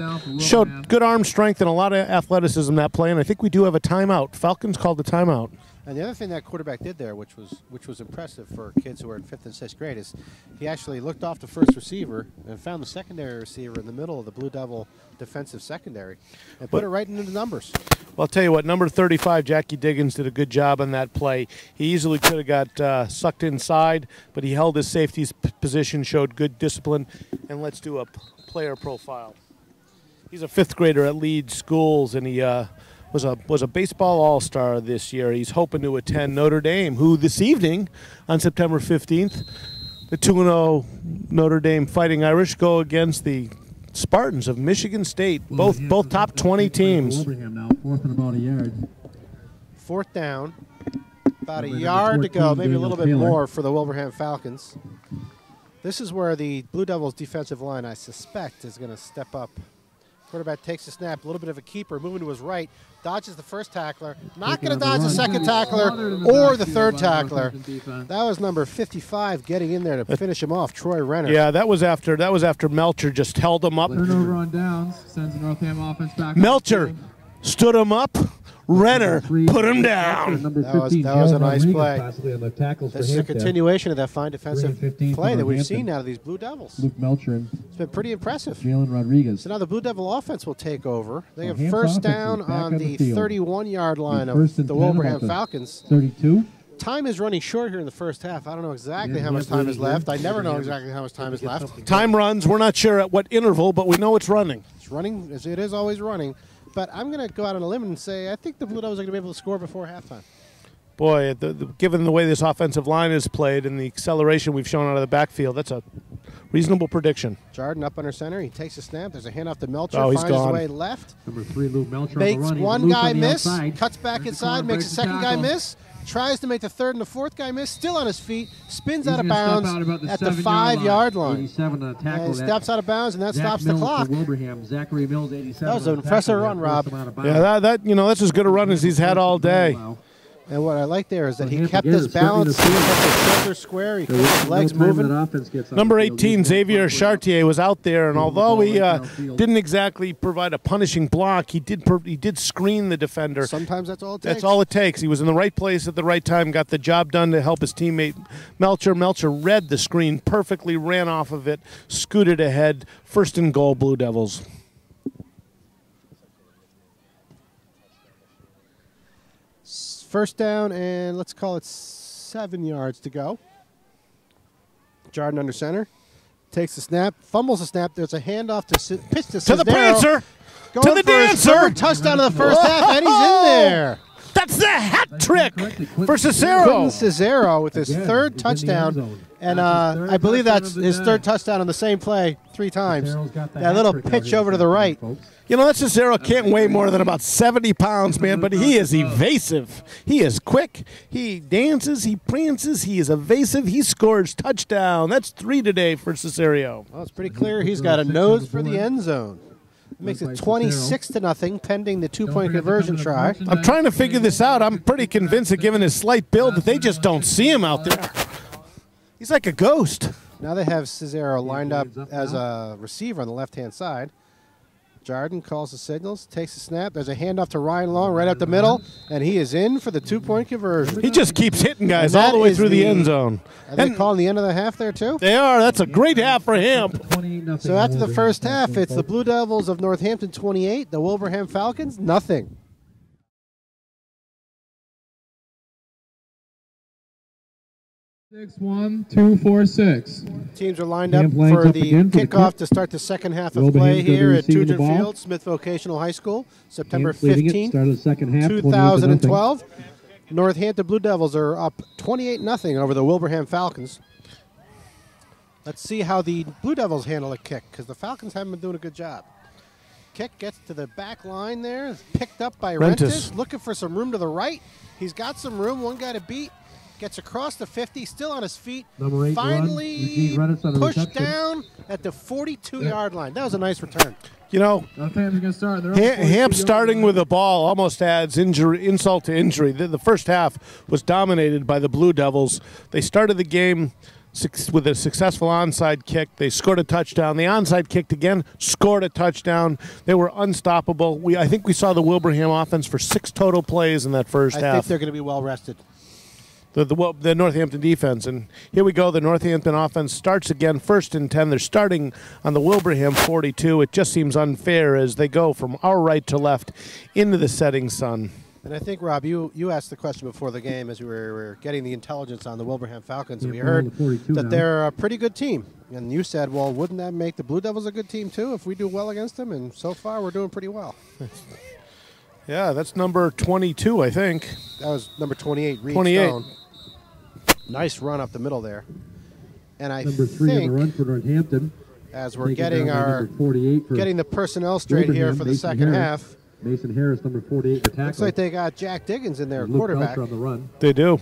Speaker 1: showed good arm strength and a lot of athleticism that play. And I think we do have a timeout. Falcons called the timeout.
Speaker 2: And the other thing that quarterback did there, which was impressive for kids who are in 5th and 6th grade, is he actually looked off the first receiver and found the secondary receiver in the middle of the Blue Devil defensive secondary and put it right into the numbers.
Speaker 1: Well, I'll tell you what, number 35, Jackie Diggins, did a good job on that play. He easily could have got sucked inside, but he held his safety's position, showed good discipline. And let's do a player profile. He's a 5th grader at Leeds Schools, and he was a baseball all-star this year. He's hoping to attend Notre Dame, who this evening on September 15th, the 2-0 Notre Dame Fighting Irish go against the Spartans of Michigan State, both top 20 teams.
Speaker 5: Wilbraham now, 4th and about a yard.
Speaker 2: 4th down, about a yard to go, maybe a little bit more for the Wilbraham Falcons. This is where the Blue Devils defensive line, I suspect, is going to step up. Quarterback takes the snap, a little bit of a keeper, moving to his right, dodges the first tackler, not going to dodge the second tackler or the 3rd tackler. That was number 55 getting in there to finish him off, Troy Renner.
Speaker 1: Yeah, that was after Melcher just held him up.
Speaker 4: Turnover on downs, sends the Northam offense back.
Speaker 1: Melcher stood him up. Renner put him down.
Speaker 2: That was a nice play. This is a continuation of that fine defensive play that we've seen out of these Blue Devils.
Speaker 5: Luke Melcher.
Speaker 2: It's been pretty impressive.
Speaker 5: Jalen Rodriguez.
Speaker 2: So now the Blue Devil offense will take over. They have first down on the 31-yard line of the Wilbraham Falcons.
Speaker 5: 32.
Speaker 2: Time is running short here in the first half. I don't know exactly how much time is left. I never know exactly how much time is left.
Speaker 1: Time runs. We're not sure at what interval, but we know it's running.
Speaker 2: It's running, as it is always running. But I'm going to go out on a limb and say I think the Blue Devils are going to be able to score before halftime.
Speaker 1: Boy, given the way this offensive line is played and the acceleration we've shown out of the backfield, that's a reasonable prediction.
Speaker 2: Jordan up under center. He takes a snap. There's a handoff to Melcher.
Speaker 1: Oh, he's
Speaker 2: finds
Speaker 1: gone.
Speaker 2: his way left.
Speaker 5: Number 3, Luke Melcher.
Speaker 2: Makes one guy miss. Cuts back inside. Makes a second guy miss. Tries to make the 3rd and the 4th guy miss. Still on his feet. Spins out of bounds at the 5-yard line. And steps out of bounds, and that stops the clock.
Speaker 5: Zachary Mills, 87.
Speaker 2: That was an impressive run, Rob.
Speaker 1: Yeah, that's as good a run as he's had all day.
Speaker 2: And what I like there is that he kept his balance, he kept his shoulder square, he kept his legs moving.
Speaker 1: Number 18, Xavier Chartier, was out there, and although he didn't exactly provide a punishing block, he did screen the defender.
Speaker 2: Sometimes that's all it takes.
Speaker 1: That's all it takes. He was in the right place at the right time, got the job done to help his teammate Melcher. Melcher read the screen perfectly, ran off of it, scooted ahead. 1st and goal, Blue Devils.
Speaker 2: First down, and let's call it 7 yards to go. Jordan under center. Takes the snap, fumbles the snap. There's a handoff to pitch to
Speaker 1: the Prancer. To the Dancer.
Speaker 2: Touchdown of the first half, and he's in there.
Speaker 1: That's the hat trick for Cicero.
Speaker 2: Quentin Cicero with his 3rd touchdown. And I believe that's his 3rd touchdown on the same play 3 times. That little pitch over to the right.
Speaker 1: You know, that Cicero can't weigh more than about 70 pounds, man, but he is evasive. He is quick. He dances. He prances. He is evasive. He scores touchdown. That's 3 today for Cicero.
Speaker 2: Well, it's pretty clear he's got a nose for the end zone. It makes it 26-0, pending the 2-point conversion try.
Speaker 1: I'm trying to figure this out. I'm pretty convinced that given his slight build that they just don't see him out there. He's like a ghost.
Speaker 2: Now they have Cicero lined up as a receiver on the left-hand side. Jordan calls the signals, takes a snap. There's a handoff to Ryan Long right up the middle, and he is in for the 2-point conversion.
Speaker 1: He just keeps hitting guys all the way through the end zone.
Speaker 2: Are they calling the end of the half there, too?
Speaker 1: They are. That's a great half for him.
Speaker 2: So after the first half, it's the Blue Devils of Northampton 28, the Wilbraham Falcons, nothing.
Speaker 4: 6-1, 2-4-6.
Speaker 2: Teams are lined up for the kickoff to start the second half of play here at Tudor Field, Smith Vocational High School, September 15th, 2012. Northampton Blue Devils are up 28-0 over the Wilbraham Falcons. Let's see how the Blue Devils handle a kick, because the Falcons haven't been doing a good job. Kick gets to the back line there, is picked up by Rentis, looking for some room to the right. He's got some room, one guy to beat. Gets across the 50, still on his feet.
Speaker 5: Number 8
Speaker 2: finally pushed down at the 42-yard line. That was a nice return.
Speaker 1: You know, Hamp starting with the ball almost adds insult to injury. The first half was dominated by the Blue Devils. They started the game with a successful onside kick. They scored a touchdown. The onside kicked again, scored a touchdown. They were unstoppable. I think we saw the Wilbraham offense for 6 total plays in that first half.
Speaker 2: I think they're going to be well rested.
Speaker 1: The Northampton defense. And here we go. The Northampton offense starts again, 1st and 10. They're starting on the Wilbraham 42. It just seems unfair as they go from our right to left into the setting sun.
Speaker 2: And I think, Rob, you asked the question before the game as we were getting the intelligence on the Wilbraham Falcons. And we heard that they're a pretty good team. And you said, well, wouldn't that make the Blue Devils a good team, too, if we do well against them? And so far, we're doing pretty well.
Speaker 1: Yeah, that's number 22, I think.
Speaker 2: That was number 28, Reed
Speaker 1: 28.
Speaker 2: Stone. Nice run up the middle there. And I
Speaker 5: number 3
Speaker 2: think,
Speaker 5: on the run for Northampton,
Speaker 2: as we're getting the personnel straight here for the second half.
Speaker 5: Mason Harris, number 48 for tackle.
Speaker 2: Looks like they got Jack Diggins in there, quarterback.
Speaker 5: On the run.
Speaker 1: They do.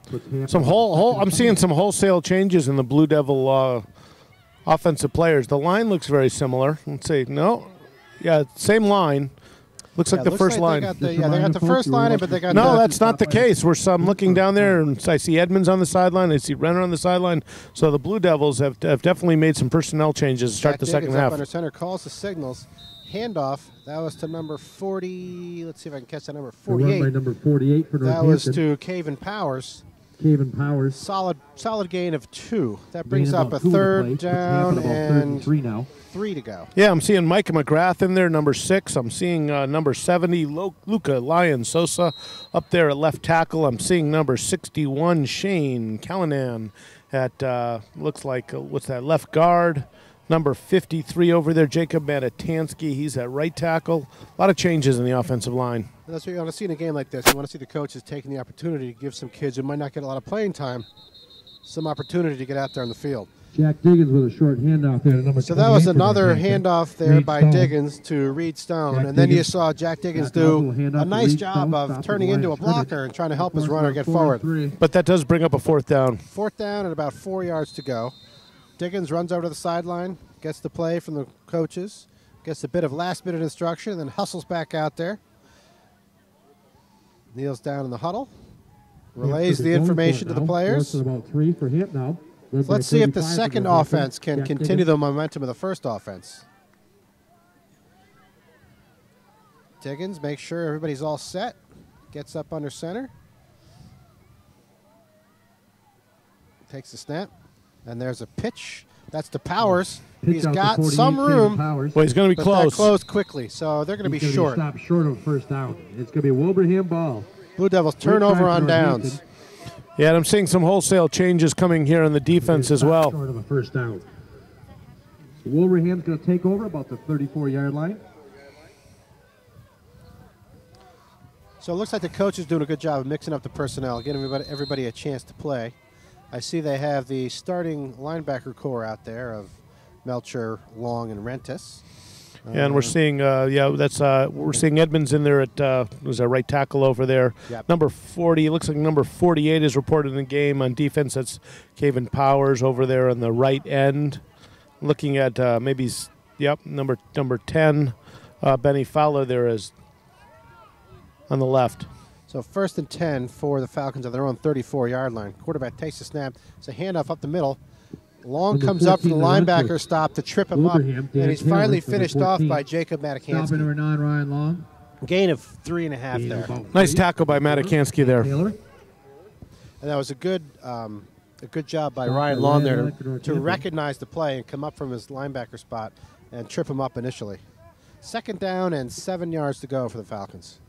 Speaker 1: I'm seeing some wholesale changes in the Blue Devil offensive players. The line looks very similar. Let's see. No. Yeah, same line. Looks like the first line.
Speaker 2: They got the first line, but they got
Speaker 1: no. That's not the case. I'm looking down there, and I see Edmonds on the sideline. I see Renner on the sideline. So the Blue Devils have definitely made some personnel changes to start the second half.
Speaker 2: Under center calls the signals. Handoff. That was to number 40. Let's see if I can catch that number 48.
Speaker 5: By number 48 for
Speaker 2: Northampton. That was to Caven Powers.
Speaker 5: Powers.
Speaker 2: Solid gain of 2. That brings up a 3rd down and
Speaker 5: 3 now.
Speaker 2: 3 to go.
Speaker 1: Yeah, I'm seeing Micah McGrath in there, number 6. I'm seeing number 70, Luca Lyon Sosa up there at left tackle. I'm seeing number 61, Shane Callanan at, looks like, what's that, left guard. Number 53 over there, Jacob Matatansky. He's at right tackle. A lot of changes in the offensive line.
Speaker 2: And that's what you want to see in a game like this. You want to see the coaches taking the opportunity to give some kids who might not get a lot of playing time some opportunity to get out there on the field.
Speaker 5: Jack Diggins with a short handoff there to number 28.
Speaker 2: So that was another handoff there by Diggins to Reed Stone. And then you saw Jack Diggins do a nice job of turning into a blocker and trying to help his runner get forward.
Speaker 1: But that does bring up a 4th down.
Speaker 2: 4th down and about 4 yards to go. Diggins runs over to the sideline, gets the play from the coaches, gets a bit of last-minute instruction, and then hustles back out there. Kneels down in the huddle, relays the information to the players.
Speaker 5: About 3 for hit now.
Speaker 2: So let's see if the second offense can continue the momentum of the first offense. Diggins makes sure everybody's all set, gets up under center, takes the snap. And there's a pitch. That's to Powers. He's got some room.
Speaker 1: Well, he's going to be close.
Speaker 2: Closed quickly, so they're going to be short.
Speaker 5: Stop short of first down. It's going to be a Wilbraham ball.
Speaker 2: Blue Devils turnover on downs.
Speaker 1: Yeah, and I'm seeing some wholesale changes coming here on the defense as well.
Speaker 5: Short of a first down. So Wilbraham's going to take over about the 34-yard line.
Speaker 2: So it looks like the coach is doing a good job of mixing up the personnel, getting everybody a chance to play. I see they have the starting linebacker core out there of Melcher, Long, and Rentis.
Speaker 1: Yeah, and we're seeing, we're seeing Edmonds in there at there's a right tackle over there.
Speaker 2: Yep.
Speaker 1: Number 40, it looks like number 48 is reported in the game on defense. That's Caven Powers over there on the right end. Looking at number 10, Benny Fowler there is on the left.
Speaker 2: So 1st and 10 for the Falcons on their own 34-yard line. Quarterback takes the snap. It's a handoff up the middle. Long comes up from the linebacker stop to trip him up, and he's finally finished off by Jacob Matakansky.
Speaker 4: Stopping number 9, Ryan Long.
Speaker 2: Gain of 3.5 there.
Speaker 1: Nice tackle by Matakansky there.
Speaker 2: And that was a good job by Ryan Long there to recognize the play and come up from his linebacker spot and trip him up initially. 2nd down and 7 yards to go for the Falcons.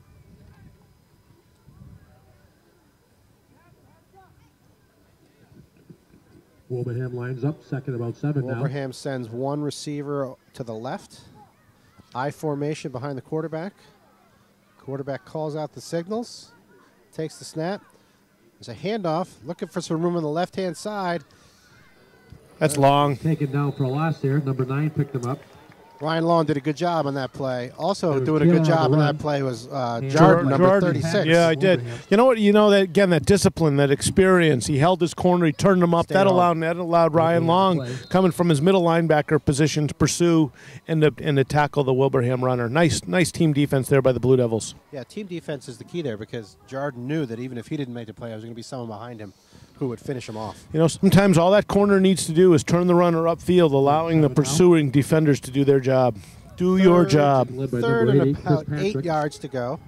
Speaker 5: Wilbraham lines up, second about 7 now.
Speaker 2: Wilbraham sends one receiver to the left. I formation behind the quarterback. Quarterback calls out the signals, takes the snap. There's a handoff, looking for some room on the left-hand side.
Speaker 1: That's long.
Speaker 5: Taken down for a loss there. Number 9 picked him up.
Speaker 2: Ryan Long did a good job on that play. Also doing a good job on that play was Jordan, number 36.
Speaker 1: Yeah, I did. You know what? You know that again, that discipline, that experience. He held his corner, he turned him up. That allowed Ryan Long, coming from his middle linebacker position, to pursue and to tackle the Wilbraham runner. Nice team defense there by the Blue Devils.
Speaker 2: Yeah, team defense is the key there, because Jordan knew that even if he didn't make the play, there was going to be someone behind him who would finish him off.
Speaker 1: You know, sometimes all that corner needs to do is turn the runner upfield, allowing the pursuing defenders to do their job. Do your job.
Speaker 2: Third and about 8 yards to go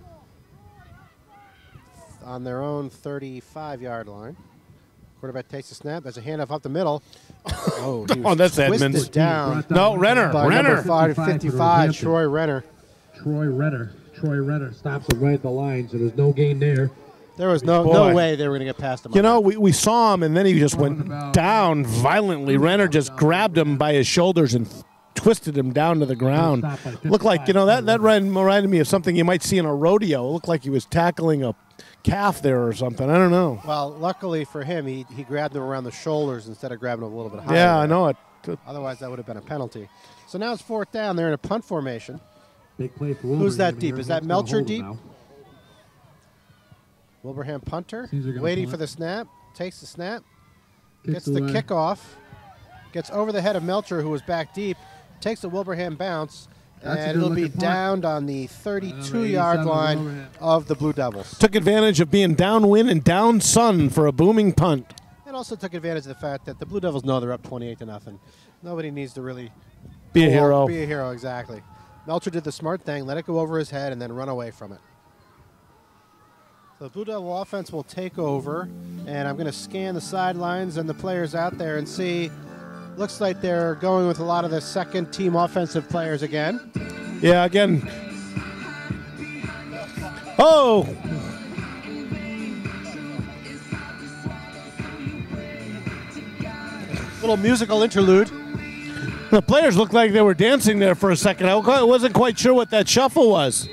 Speaker 2: on their own 35-yard line. Quarterback takes a snap. There's a handoff up the middle. Oh,
Speaker 1: that's Edmonds.
Speaker 2: Down.
Speaker 1: No, Renner.
Speaker 2: Number 55, Troy Renner.
Speaker 5: Troy Renner stops him right at the line, so there's no gain there.
Speaker 2: There was no way they were going to get past him.
Speaker 1: You know, we saw him, and then he just went down violently. Renner just grabbed him by his shoulders and twisted him down to the ground. Looked like, you know, that reminded me of something you might see in a rodeo. It looked like he was tackling a calf there or something. I don't know.
Speaker 2: Well, luckily for him, he grabbed him around the shoulders instead of grabbing him a little bit higher.
Speaker 1: Yeah, I know it.
Speaker 2: Otherwise, that would have been a penalty. So now it's 4th down. They're in a punt formation.
Speaker 5: Big play for Wilbraham.
Speaker 2: Who's that deep? Is that Melcher deep?
Speaker 5: Now.
Speaker 2: Wilbraham punter, waiting for the snap, takes the snap, gets the
Speaker 5: away.
Speaker 2: kickoff, gets over the head of Melcher, who was back deep, takes the Wilbraham bounce, and it'll be downed on the 32-yard line of the Blue Devils.
Speaker 1: Took advantage of being downwind and down sun for a booming punt.
Speaker 2: And also took advantage of the fact that the Blue Devils know they're up 28-0. Nobody needs to really
Speaker 1: be a hero.
Speaker 2: Be a hero, exactly. Melcher did the smart thing, let it go over his head, and then run away from it. So the Blue Devil offense will take over, and I'm going to scan the sidelines and the players out there and see. Looks like they're going with a lot of the second-team offensive players again.
Speaker 1: Yeah, again. Oh!
Speaker 2: Little musical interlude.
Speaker 1: The players looked like they were dancing there for a second. I wasn't quite sure what that shuffle was.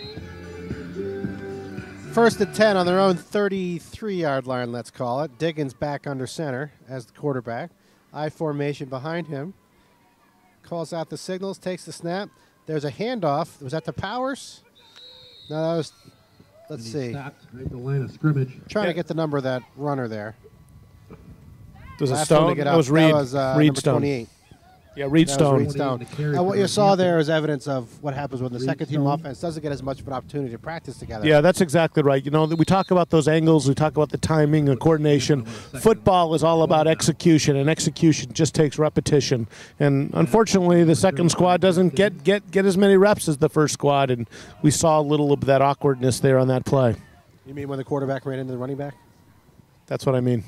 Speaker 2: 1st and 10 on their own 33-yard line, let's call it. Diggins back under center as the quarterback. I formation behind him. Calls out the signals, takes the snap. There's a handoff. Was that to Powers? No, that was, let's see.
Speaker 5: Stopped right at the line of scrimmage.
Speaker 2: Trying to get the number of that runner there.
Speaker 1: Was it Stone?
Speaker 2: That was
Speaker 1: Reed.
Speaker 2: That was
Speaker 1: Reed
Speaker 2: number
Speaker 1: Stone.
Speaker 2: 28.
Speaker 1: Yeah, Reed Stone.
Speaker 2: Reed Stone. And what you saw there is evidence of what happens when the second-team offense doesn't get as much of an opportunity to practice together.
Speaker 1: Yeah, that's exactly right. You know, we talk about those angles, we talk about the timing and coordination. Football is all about execution, and execution just takes repetition. And unfortunately, the second squad doesn't get as many reps as the first squad, and we saw a little of that awkwardness there on that play.
Speaker 2: You mean when the quarterback ran into the running back?
Speaker 1: That's what I mean.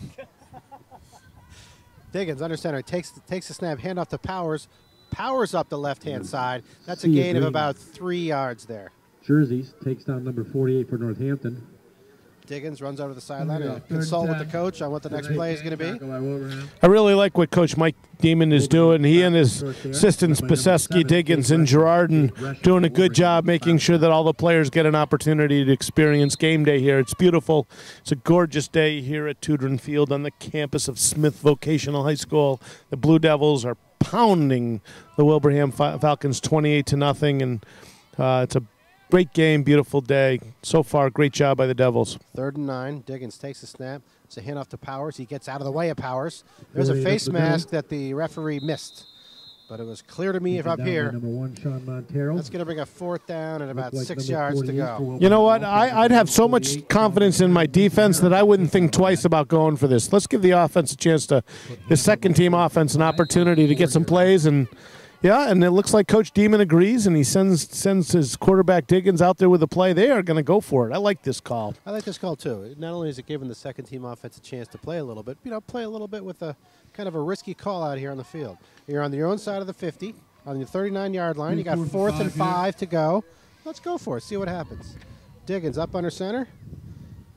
Speaker 2: Diggins under center takes the snap, handoff to Powers. Powers up the left-hand side. That's a gain of about 3 yards there.
Speaker 5: Jerseys takes down number 48 for Northampton.
Speaker 2: Diggins runs over the sideline and consult with the coach on what the next play is going to be.
Speaker 1: I really like what Coach Mike Demon is doing. He and his assistants, Paseski, Diggins, and Girardin, doing a good job making sure that all the players get an opportunity to experience game day here. It's beautiful. It's a gorgeous day here at Tudrin Field on the campus of Smith Vocational High School. The Blue Devils are pounding the Wilbraham Falcons 28-0, and it's a great game, beautiful day. So far, great job by the Devils.
Speaker 2: 3rd and 9. Diggins takes the snap. It's a handoff to Powers. He gets out of the way of Powers. There's a face mask that the referee missed, but it was clear to me if up here.
Speaker 5: Number 1, Sean Montero.
Speaker 2: That's going to bring a 4th down and about 6 yards to go.
Speaker 1: You know what? I'd have so much confidence in my defense that I wouldn't think twice about going for this. Let's give the offense a chance to, the second-team offense, an opportunity to get some plays. And yeah, and it looks like Coach Demon agrees, and he sends his quarterback Diggins out there with a play. They are going to go for it. I like this call.
Speaker 2: I like this call, too. Not only is it giving the second-team offense a chance to play a little bit, play a little bit with a kind of a risky call out here on the field. You're on your own side of the 50, on the 39-yard line. You got 4th and 5 to go. Let's go for it. See what happens. Diggins up under center.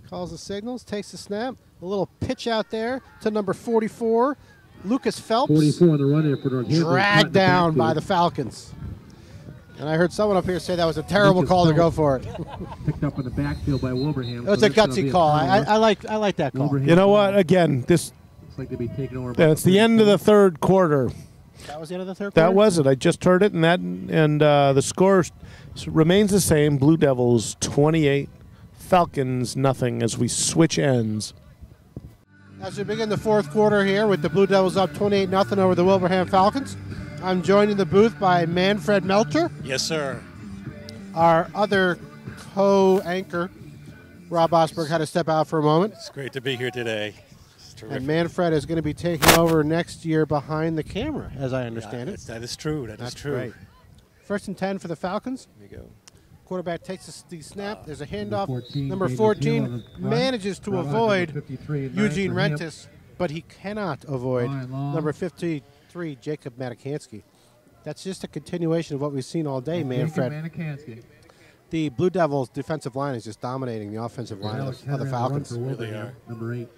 Speaker 2: calls the signals, takes the snap. A little pitch out there to number 44, Lucas Phelps.
Speaker 5: 44 on the run here for Northampton.
Speaker 2: Dragged down by the Falcons. And I heard someone up here say that was a terrible call to go for it.
Speaker 5: Picked up in the backfield by Wilbraham.
Speaker 2: It was a gutsy call. I like that call.
Speaker 5: Wilbraham,
Speaker 1: You know what? Again, this.
Speaker 5: Looks like they'll be taken over.
Speaker 1: It's the end of the third quarter.
Speaker 2: That was the end of the third quarter?
Speaker 1: That was it. I just heard it, and the score remains the same. Blue Devils 28, Falcons nothing as we switch ends.
Speaker 2: As we begin the fourth quarter here with the Blue Devils up 28-0 over the Wilbraham Falcons, I'm joined in the booth by Manfred Melcher.
Speaker 6: Yes, sir.
Speaker 2: Our other co-anchor, Rob Osberg, had to step out for a moment.
Speaker 6: It's great to be here today. It's terrific.
Speaker 2: And Manfred is going to be taking over next year behind the camera, as I understand it.
Speaker 6: That is true. That's true.
Speaker 2: Great. First and 10 for the Falcons.
Speaker 6: There you go.
Speaker 2: Quarterback takes the snap. There's a handoff.
Speaker 5: 14,
Speaker 2: Number
Speaker 5: David
Speaker 2: 14
Speaker 5: Hill on the
Speaker 2: manages to
Speaker 5: run.
Speaker 2: avoid
Speaker 5: 53 and
Speaker 2: Eugene
Speaker 5: 9 for him.
Speaker 2: Rentis, but he cannot avoid
Speaker 4: Line long.
Speaker 2: number 53, Jacob Matikansky. That's just a continuation of what we've seen all day, Manfred.
Speaker 4: Manikansky.
Speaker 2: The Blue Devils' defensive line is just dominating the offensive line
Speaker 5: Alex
Speaker 2: of the
Speaker 5: Henry on the run
Speaker 2: Falcons.
Speaker 5: for Wilbraham, number 8.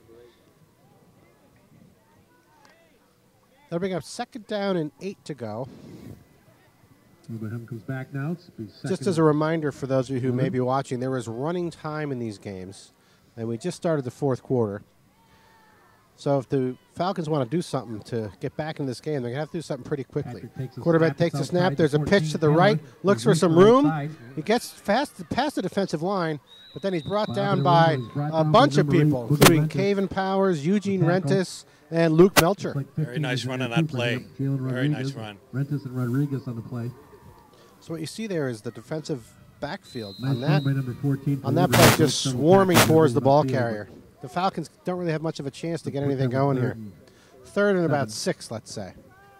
Speaker 2: They'll bring up second down and 8 to go.
Speaker 5: Wilbraham comes back now. It's
Speaker 2: Just as a reminder for those of you who may be watching, there is running time in these games, and we just started the fourth quarter. So if the Falcons want to do something to get back in this game, they're going to have to do something pretty quickly. Quarterback takes the snap. There's a pitch to the right, looks for some room. He gets past the defensive line, but then he's brought down by a bunch of people, including Caven Powers, Eugene Rentis, and Luke Melcher.
Speaker 6: Very nice run on that play. Very nice run.
Speaker 5: Rentis and Rodriguez on the play.
Speaker 2: So what you see there is the defensive backfield
Speaker 5: Nice
Speaker 2: on
Speaker 5: run by
Speaker 2: that
Speaker 5: number 14 for
Speaker 2: play,
Speaker 5: Wilbraham.
Speaker 2: just swarming towards the ball carrier. The Falcons don't really have much of a chance to get anything going here. Third and about 6, let's say.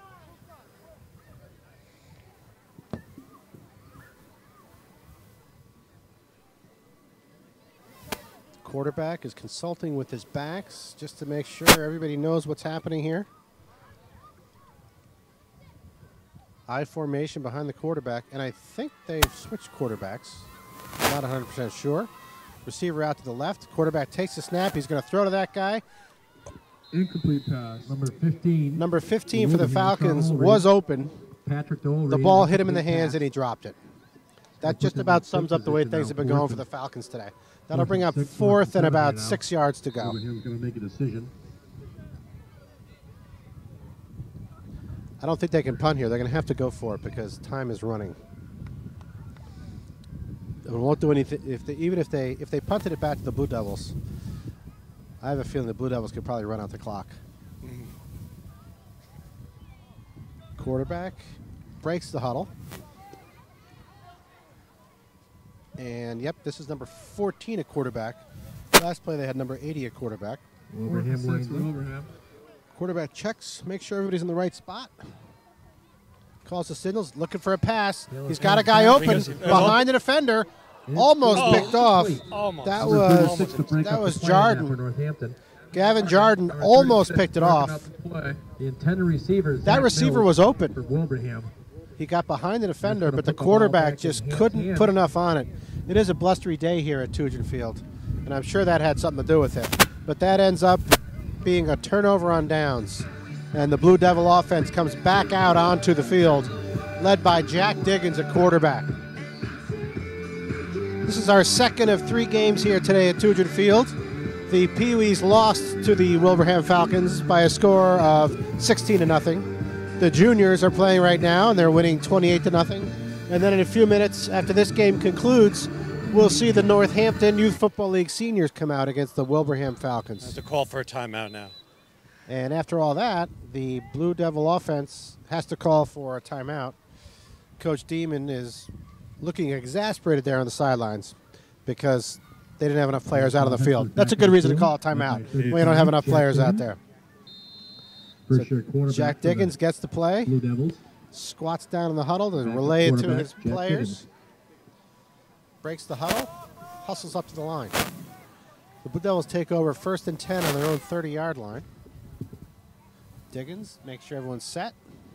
Speaker 2: Quarterback is consulting with his backs just to make sure everybody knows what's happening here. I formation behind the quarterback, and I think they've switched quarterbacks. I'm not 100% sure. Receiver out to the left. Quarterback takes the snap. He's going to throw to that guy.
Speaker 5: Incomplete pass. Number 15.
Speaker 2: Number 15 for the Falcons was open.
Speaker 5: Patrick Dolery.
Speaker 2: The ball hit him in the hands, and he dropped it. That just about sums up the way things have been going for the Falcons today. That'll bring up fourth and about 6 yards to go.
Speaker 5: Wilbraham's going to make a decision.
Speaker 2: I don't think they can punt here. They're going to have to go for it because time is running. It won't do anything even if they punted it back to the Blue Devils. I have a feeling the Blue Devils could probably run out the clock. Quarterback breaks the huddle. And yep, this is number 14 at quarterback. Last play they had number 80 at quarterback.
Speaker 5: Wilbraham lines up.
Speaker 4: Wilbraham.
Speaker 2: Quarterback checks, make sure everybody's in the right spot. Calls the signals, looking for a pass. He's got a guy open behind the defender. Almost picked off. That was Jarden. Gavin Jarden almost picked it off.
Speaker 5: The intended receiver.
Speaker 2: That receiver was open.
Speaker 5: For Wilbraham.
Speaker 2: He got behind the defender, but the quarterback just couldn't put enough on it. It is a blustery day here at Tugen Field, and I'm sure that had something to do with it. But that ends up being a turnover on downs, and the Blue Devil offense comes back out onto the field, led by Jack Diggins at quarterback. This is our second of 3 games here today at Tugen Field. The Pee-wees lost to the Wilbraham Falcons by a score of 16-0. The juniors are playing right now, and they're winning 28-0. And then in a few minutes after this game concludes, we'll see the Northampton Youth Football League seniors come out against the Wilbraham Falcons.
Speaker 6: That's a call for a timeout now.
Speaker 2: And after all that, the Blue Devil offense has to call for a timeout. Coach Demon is looking exasperated there on the sidelines because they didn't have enough players out on the field. That's a good reason to call a timeout when you don't have enough players out there. So Jack Diggins gets the play,
Speaker 5: Blue Devils.
Speaker 2: squats down in the huddle and relay it to his players. Breaks the huddle, hustles up to the line. The Blue Devils take over 1st and 10 on their own 30-yard line. Diggins makes sure everyone's set.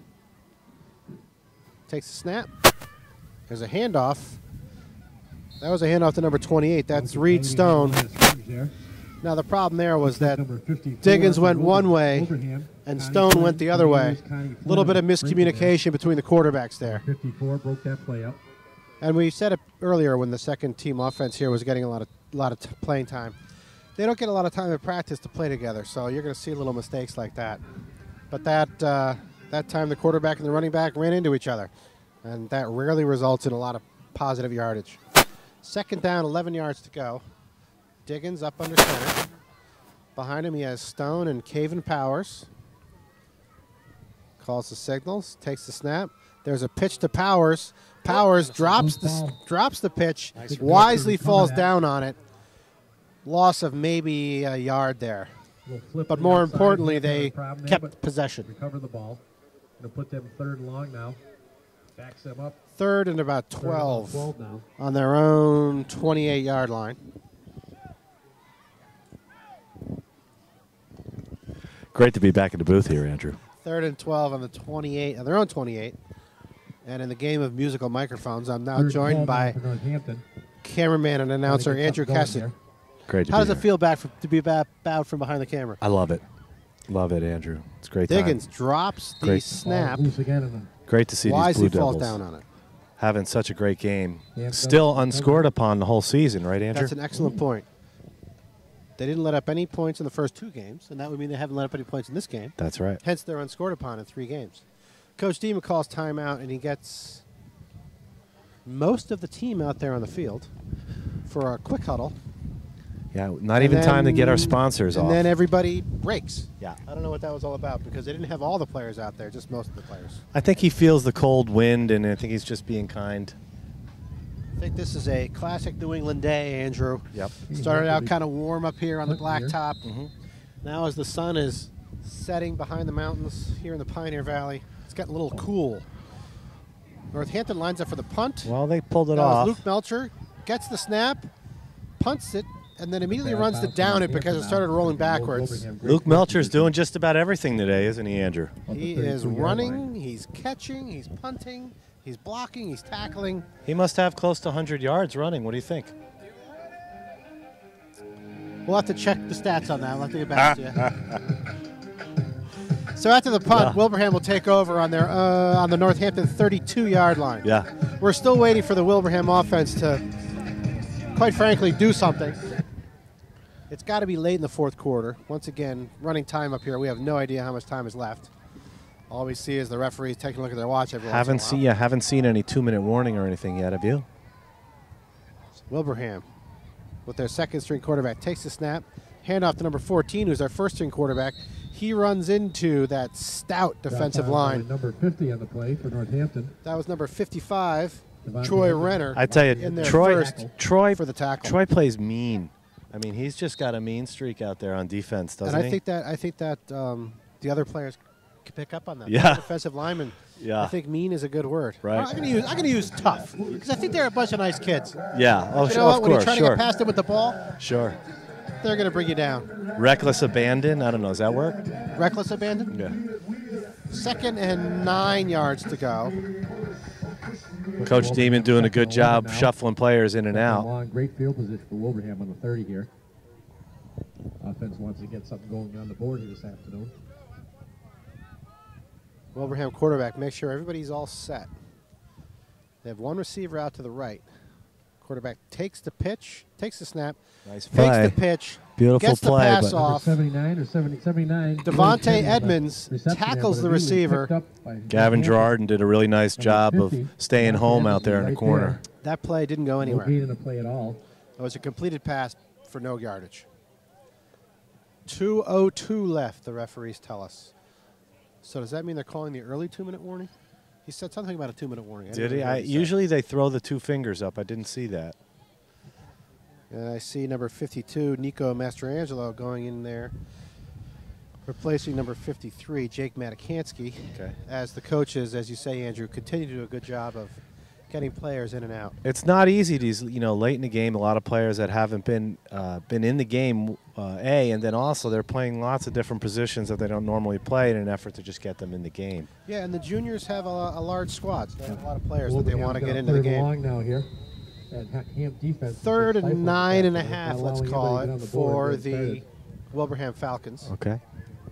Speaker 2: Takes a snap. There's a handoff. That was a handoff to number 28. That's Reed Stone.
Speaker 5: there.
Speaker 2: Now the problem there was that
Speaker 5: Number 54
Speaker 2: Diggins went
Speaker 5: for
Speaker 2: one way
Speaker 5: Wilbraham.
Speaker 2: and
Speaker 5: Connie
Speaker 2: Stone
Speaker 5: Flynn,
Speaker 2: went the other way.
Speaker 5: Connie
Speaker 2: A little bit of
Speaker 5: Flynn
Speaker 2: miscommunication between the quarterbacks there.
Speaker 5: 54 broke that play up.
Speaker 2: And we said it earlier when the second team offense here was getting a lot of playing time. They don't get a lot of time in practice to play together, so you're going to see little mistakes like that. But that time the quarterback and the running back ran into each other, and that rarely results in a lot of positive yardage. Second down, 11 yards to go. Diggins up under center. Behind him he has Stone and Caven Powers. Calls the signals, takes the snap. There's a pitch to Powers. Powers drops the pitch, wisely falls down on it. Loss of maybe a yard there. But more importantly, they kept possession.
Speaker 5: Recover the ball. Going to put them third and long now. Backs them up.
Speaker 2: Third and about 12
Speaker 5: now.
Speaker 2: on their own 28-yard line.
Speaker 7: Great to be back in the booth here, Andrew.
Speaker 2: Third and 12 on the 28, on their own 28. And in the game of musical microphones, I'm now joined by cameraman and announcer Andrew Cassidy.
Speaker 7: Great to
Speaker 2: How
Speaker 7: be
Speaker 2: does it
Speaker 7: here.
Speaker 2: feel to be bowed from behind the camera?
Speaker 7: I love it. Love it, Andrew. It's great.
Speaker 2: Diggins drops the
Speaker 7: Great.
Speaker 2: snap.
Speaker 7: Great to see these
Speaker 2: Wisely
Speaker 7: Blue
Speaker 2: falls
Speaker 7: Devils
Speaker 2: down on it.
Speaker 7: having such a great game. Still unscored upon the whole season, right, Andrew?
Speaker 2: That's an excellent point. They didn't let up any points in the first 2 games, and that would mean they haven't let up any points in this game.
Speaker 7: That's right.
Speaker 2: Hence, they're unscored upon in 3 games. Coach Dima calls timeout, and he gets most of the team out there on the field for a quick huddle.
Speaker 7: Yeah, not even time to get our sponsors off.
Speaker 2: And then everybody breaks.
Speaker 7: Yeah.
Speaker 2: I don't know what that was all about because they didn't have all the players out there, just most of the players.
Speaker 7: I think he feels the cold wind, and I think he's just being kind.
Speaker 2: I think this is a classic New England day, Andrew.
Speaker 7: Yep.
Speaker 2: Started out kind of warm up here on the blacktop. Now as the sun is setting behind the mountains here in the Pioneer Valley, it's gotten a little cool. Northampton lines up for the punt.
Speaker 7: Well, they pulled it
Speaker 2: That was
Speaker 7: off.
Speaker 2: Luke Melcher gets the snap, punts it, and then immediately runs to down it because it started rolling backwards.
Speaker 7: Luke Melcher's doing just about everything today, isn't he, Andrew?
Speaker 2: He is running, he's catching, he's punting, he's blocking, he's tackling.
Speaker 7: He must have close to 100 yards running. What do you think?
Speaker 2: We'll have to check the stats on that. We'll have to get back to you. So after the punt, Wilbraham will take over on their on the Northampton 32-yard line.
Speaker 7: Yeah.
Speaker 2: We're still waiting for the Wilbraham offense to, quite frankly, do something. It's got to be late in the 4th quarter. Once again, running time up here. We have no idea how much time is left. All we see is the referees taking a look at their watch every once in a while.
Speaker 7: Haven't seen any 2-minute warning or anything yet, have you?
Speaker 2: Wilbraham, with their second-string quarterback, takes the snap. Handoff to number 14, who's our first-string quarterback. He runs into that stout defensive line.
Speaker 5: Number 50 on the play for Northampton.
Speaker 2: That was number 55, Troy Renner.
Speaker 7: I tell you,
Speaker 2: in their
Speaker 7: Troy
Speaker 2: for the tackle.
Speaker 7: Troy plays mean. I mean, he's just got a mean streak out there on defense, doesn't
Speaker 2: and
Speaker 7: he?
Speaker 2: I think that the other players can pick up on that.
Speaker 7: Yeah.
Speaker 2: Defensive linemen.
Speaker 7: Yeah.
Speaker 2: I think mean is a good word.
Speaker 7: Right.
Speaker 2: I'm gonna use tough because I think they're a bunch of nice kids.
Speaker 7: Yeah. Oh,
Speaker 2: you
Speaker 7: sure.
Speaker 2: know what?
Speaker 7: Of
Speaker 2: When
Speaker 7: course.
Speaker 2: you're trying to get past them with the ball,
Speaker 7: Sure.
Speaker 2: they're gonna bring you down.
Speaker 7: Reckless abandon. I don't know. Does that work?
Speaker 2: Reckless abandon.
Speaker 7: Yeah.
Speaker 2: 2nd and 9 yards to go.
Speaker 7: Coach Demon doing a good job shuffling players in and out.
Speaker 5: Long, great field position for Wilbraham on the 30 here. Offense wants to get something going on the board here this afternoon.
Speaker 2: Wilbraham quarterback, make sure everybody's all set. They have one receiver out to the right. Quarterback takes the pitch, takes the snap,
Speaker 7: Nice play.
Speaker 2: takes the pitch,
Speaker 7: Beautiful
Speaker 2: gets the
Speaker 7: play,
Speaker 2: pass
Speaker 7: but-
Speaker 2: off.
Speaker 5: 79 or 79.
Speaker 2: Devontae Edmonds tackles the receiver.
Speaker 7: Gavin Gerardin did a really nice job of staying home out there in the corner.
Speaker 2: That play didn't go
Speaker 5: No
Speaker 2: anywhere.
Speaker 5: gain in the play at all.
Speaker 2: It was a completed pass for no yardage. 2:02 left, the referees tell us. So does that mean they're calling the early 2-minute warning? He said something about a 2-minute warning.
Speaker 7: Did he? Usually they throw the 2 fingers up. I didn't see that.
Speaker 2: And I see number 52, Nico Mastrangelo, going in there, replacing number 53, Jake Matikansky.
Speaker 7: Okay.
Speaker 2: As the coaches, as you say, Andrew, continue to do a good job of getting players in and out.
Speaker 7: It's not easy. These, late in the game, a lot of players that haven't been in the game, and then also they're playing lots of different positions that they don't normally play in an effort to just get them in the game.
Speaker 2: Yeah, and the juniors have a large squad. So they have a lot of players that they want to get into the game.
Speaker 5: Long now here. Ham defense.
Speaker 2: Third and 9.5,
Speaker 5: not
Speaker 2: let's
Speaker 5: allowing
Speaker 2: call
Speaker 5: anybody to get
Speaker 2: it,
Speaker 5: on the board
Speaker 2: for
Speaker 5: when it
Speaker 2: the
Speaker 5: started.
Speaker 2: Wilbraham Falcons.
Speaker 7: Okay.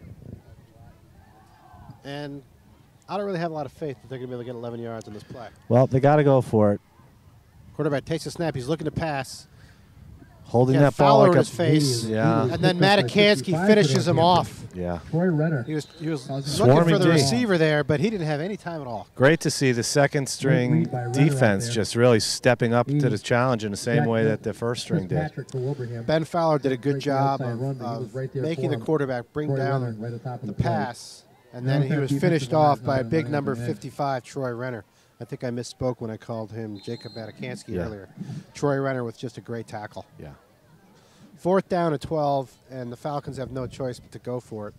Speaker 2: And I don't really have a lot of faith that they're going to be able to get 11 yards on this play.
Speaker 7: Well, they got to go for it.
Speaker 2: Quarterback takes a snap. He's looking to pass.
Speaker 7: Holding
Speaker 2: Got
Speaker 7: that ball
Speaker 2: Fowler
Speaker 7: like
Speaker 2: in
Speaker 7: a
Speaker 2: his face.
Speaker 7: Yeah.
Speaker 2: And then Matakansky finishes him off.
Speaker 7: Yeah.
Speaker 5: Troy Renner.
Speaker 2: He was looking
Speaker 7: Swarming
Speaker 2: for the
Speaker 7: D.
Speaker 2: receiver there, but he didn't have any time at all.
Speaker 7: Great to see the second string
Speaker 5: lead by Renner
Speaker 7: defense
Speaker 5: out there.
Speaker 7: just really stepping up to
Speaker 5: He-
Speaker 7: the challenge in the same way that the first string did.
Speaker 5: Patrick for Wilbraham.
Speaker 2: Ben Fowler did a good
Speaker 5: Break the
Speaker 2: job
Speaker 5: outside run, but he
Speaker 2: of
Speaker 5: was right there
Speaker 2: making
Speaker 5: for
Speaker 2: the
Speaker 5: him.
Speaker 2: quarterback bring
Speaker 5: Troy
Speaker 2: down
Speaker 5: Renner right at the top of
Speaker 2: the
Speaker 5: the play.
Speaker 2: pass. And then he was finished off by a big number 55, Troy Renner. I think I misspoke when I called him Jacob Matakansky earlier. Troy Renner with just a great tackle.
Speaker 7: Yeah.
Speaker 2: 4th down at 12, and the Falcons have no choice but to go for it.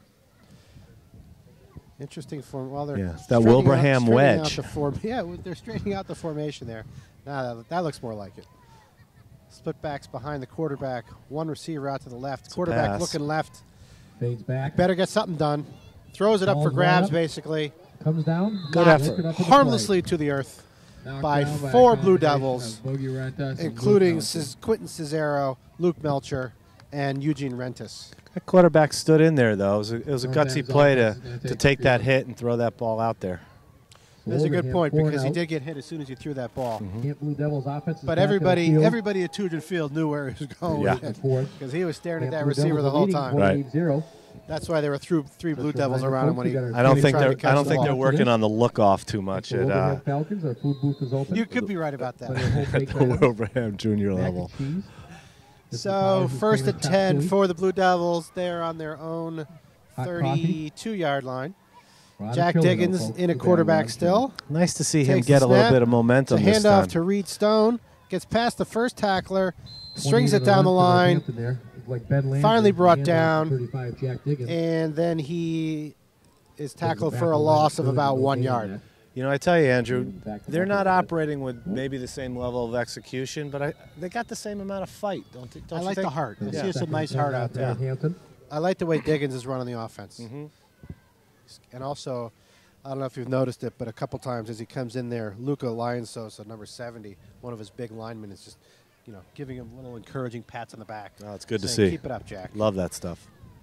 Speaker 2: Interesting form. Well, they're
Speaker 7: Yeah, that
Speaker 2: straightening
Speaker 7: Wilbraham
Speaker 2: straightening out
Speaker 7: wedge.
Speaker 2: they're straightening out the formation there. Now that looks more like it. Split backs behind the quarterback. One receiver out to the left. Quarterback
Speaker 7: pass.
Speaker 2: looking left.
Speaker 5: Fades back.
Speaker 2: Better get something done. Throws it up for
Speaker 5: Ball's
Speaker 2: grabs,
Speaker 5: right up.
Speaker 2: basically.
Speaker 5: Comes down.
Speaker 7: Good
Speaker 5: Knocked
Speaker 7: effort.
Speaker 5: it up with the
Speaker 2: Harmlessly to the earth.
Speaker 4: Knocked
Speaker 2: By
Speaker 4: down
Speaker 2: 4
Speaker 4: a
Speaker 2: Blue
Speaker 4: combination
Speaker 2: Devils,
Speaker 4: of Bogey Rentas and
Speaker 2: including
Speaker 4: Luke Melcher.
Speaker 2: Quentin Cesaro, Luke Melcher, and Eugene Rentis.
Speaker 7: That quarterback stood in there, though. It was a
Speaker 4: Northampton's
Speaker 7: gutsy play
Speaker 4: offense is gonna
Speaker 7: to
Speaker 4: take
Speaker 7: take that
Speaker 4: field.
Speaker 7: hit and throw that ball out there.
Speaker 2: That's a good
Speaker 5: Wilbraham
Speaker 2: point
Speaker 5: four
Speaker 2: because he
Speaker 5: and
Speaker 2: did get hit as soon as he threw that ball.
Speaker 5: Camp Blue Devils offense is
Speaker 2: But
Speaker 5: back in the field.
Speaker 2: everybody at Tudor Field knew where he was going
Speaker 7: Yeah.
Speaker 5: The fourth.
Speaker 2: because he was staring at
Speaker 5: Camp
Speaker 2: that
Speaker 5: Blue
Speaker 2: receiver
Speaker 5: Devils
Speaker 2: the
Speaker 5: are
Speaker 2: whole
Speaker 5: leading
Speaker 2: time.
Speaker 7: Right.
Speaker 5: 28-0.
Speaker 2: That's why there were three Blue
Speaker 5: Just a
Speaker 2: Devils
Speaker 5: reminder,
Speaker 2: around him
Speaker 5: folks,
Speaker 2: when he.
Speaker 5: we got our
Speaker 7: I don't think
Speaker 2: tried
Speaker 7: they're
Speaker 2: to catch the
Speaker 7: they're
Speaker 2: ball.
Speaker 7: working on the look off too much
Speaker 5: The
Speaker 7: at
Speaker 5: Wilbraham Falcons, our food booth is open.
Speaker 2: You could be right about
Speaker 5: Plenty
Speaker 2: that.
Speaker 5: of home
Speaker 7: at
Speaker 5: baked
Speaker 7: the
Speaker 5: items,
Speaker 7: Wilbraham junior
Speaker 5: mac
Speaker 7: level.
Speaker 5: and cheese. This is
Speaker 2: So
Speaker 5: Powers'
Speaker 2: 1st
Speaker 5: famous
Speaker 2: and
Speaker 5: chop
Speaker 2: 10
Speaker 5: suey.
Speaker 2: for the Blue Devils. They're on their own
Speaker 5: Hot
Speaker 2: 32-yard line.
Speaker 5: We're out of
Speaker 2: Jack
Speaker 5: chili, though,
Speaker 2: Diggins
Speaker 5: folks.
Speaker 2: in a
Speaker 5: Too bad
Speaker 2: quarterback
Speaker 5: we're out
Speaker 2: still.
Speaker 7: Nice to see him
Speaker 2: Takes
Speaker 7: get
Speaker 2: the
Speaker 7: a little
Speaker 2: snap.
Speaker 7: bit of
Speaker 2: It's a
Speaker 7: momentum this
Speaker 2: handoff
Speaker 7: time.
Speaker 2: to Reed Stone. Gets past the first tackler.
Speaker 5: of
Speaker 2: Strings
Speaker 5: 28
Speaker 2: it down the
Speaker 5: for
Speaker 2: line.
Speaker 5: Northampton there. Like Ben Landry,
Speaker 2: Finally brought
Speaker 5: handoff to
Speaker 2: down.
Speaker 5: 35, Jack Diggins.
Speaker 2: And then he is tackled
Speaker 5: Back
Speaker 2: for a
Speaker 5: line
Speaker 2: loss of
Speaker 5: good,
Speaker 2: about
Speaker 5: no
Speaker 2: 1
Speaker 5: gain
Speaker 2: yard.
Speaker 5: there.
Speaker 7: You know, I tell you, Andrew,
Speaker 5: Back to
Speaker 7: they're
Speaker 5: back
Speaker 7: not
Speaker 5: to back.
Speaker 7: operating with maybe the same level of execution, but they got the same amount of fight, don't
Speaker 2: I
Speaker 7: you
Speaker 2: like
Speaker 7: think?
Speaker 2: the heart. I
Speaker 7: Yeah.
Speaker 2: see some nice heart out there.
Speaker 5: Northampton.
Speaker 2: I like the way Diggins is running the offense.
Speaker 7: Mm-hmm.
Speaker 2: And also, I don't know if you've noticed it, but a couple times as he comes in there, Luca Lyonsosa, number 70, one of his big linemen, is just, giving him little encouraging pats on the back.
Speaker 7: Oh, it's good to
Speaker 2: saying,
Speaker 7: see.
Speaker 2: Keep it up, Jack.
Speaker 7: Love that stuff.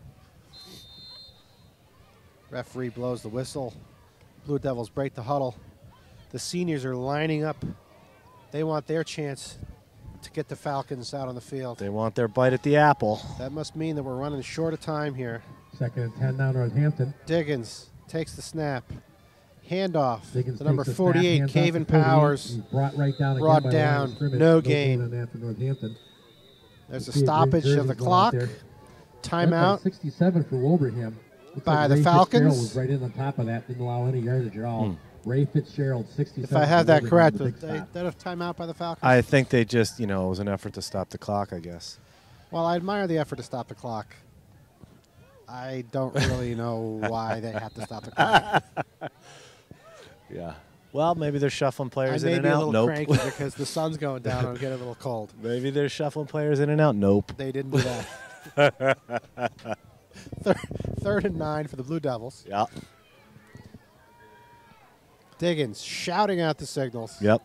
Speaker 2: Referee blows the whistle. Blue Devils break the huddle. The seniors are lining up. They want their chance to get the Falcons out on the field.
Speaker 7: They want their bite at the apple.
Speaker 2: That must mean that we're running short of time here.
Speaker 5: 2nd and 10 now, Northampton.
Speaker 2: Diggins takes the snap. Handoff
Speaker 5: Diggins
Speaker 2: to number
Speaker 5: takes the snap,
Speaker 2: 48,
Speaker 5: hands off
Speaker 2: Caven
Speaker 5: to 48.
Speaker 2: Powers.
Speaker 5: He's brought right down
Speaker 2: Brought
Speaker 5: again by the line of
Speaker 2: down.
Speaker 5: scrimmage.
Speaker 2: No gain.
Speaker 5: On that for Northampton.
Speaker 2: There's a
Speaker 5: See green
Speaker 2: stoppage of
Speaker 5: jerseys
Speaker 2: the
Speaker 5: going out
Speaker 2: clock.
Speaker 5: there.
Speaker 2: Timeout.
Speaker 5: 67 for Wilbraham. Looks
Speaker 2: By
Speaker 5: like
Speaker 2: the
Speaker 5: Ray
Speaker 2: Falcons.
Speaker 5: Fitzgerald was right in on top of that. Didn't allow any yardage at all. Ray Fitzgerald, 67.
Speaker 2: If I have
Speaker 5: for
Speaker 2: that
Speaker 5: Wilbraham,
Speaker 2: correct,
Speaker 5: the
Speaker 2: was
Speaker 5: big
Speaker 2: that
Speaker 5: stop.
Speaker 2: a timeout by the Falcons?
Speaker 7: I think they just, it was an effort to stop the clock, I guess.
Speaker 2: Well, I admire the effort to stop the clock. I don't really know why they have to stop the clock.
Speaker 7: Yeah. Well, maybe they're shuffling
Speaker 2: I
Speaker 7: players
Speaker 2: may
Speaker 7: in and
Speaker 2: be a
Speaker 7: out.
Speaker 2: little
Speaker 7: Nope.
Speaker 2: cranky because the sun's going down and I'm getting a little cold.
Speaker 7: Maybe they're shuffling players in and out. Nope.
Speaker 2: They didn't do that. Third and 9 for the Blue Devils.
Speaker 7: Yeah.
Speaker 2: Diggins shouting out the signals.
Speaker 7: Yep.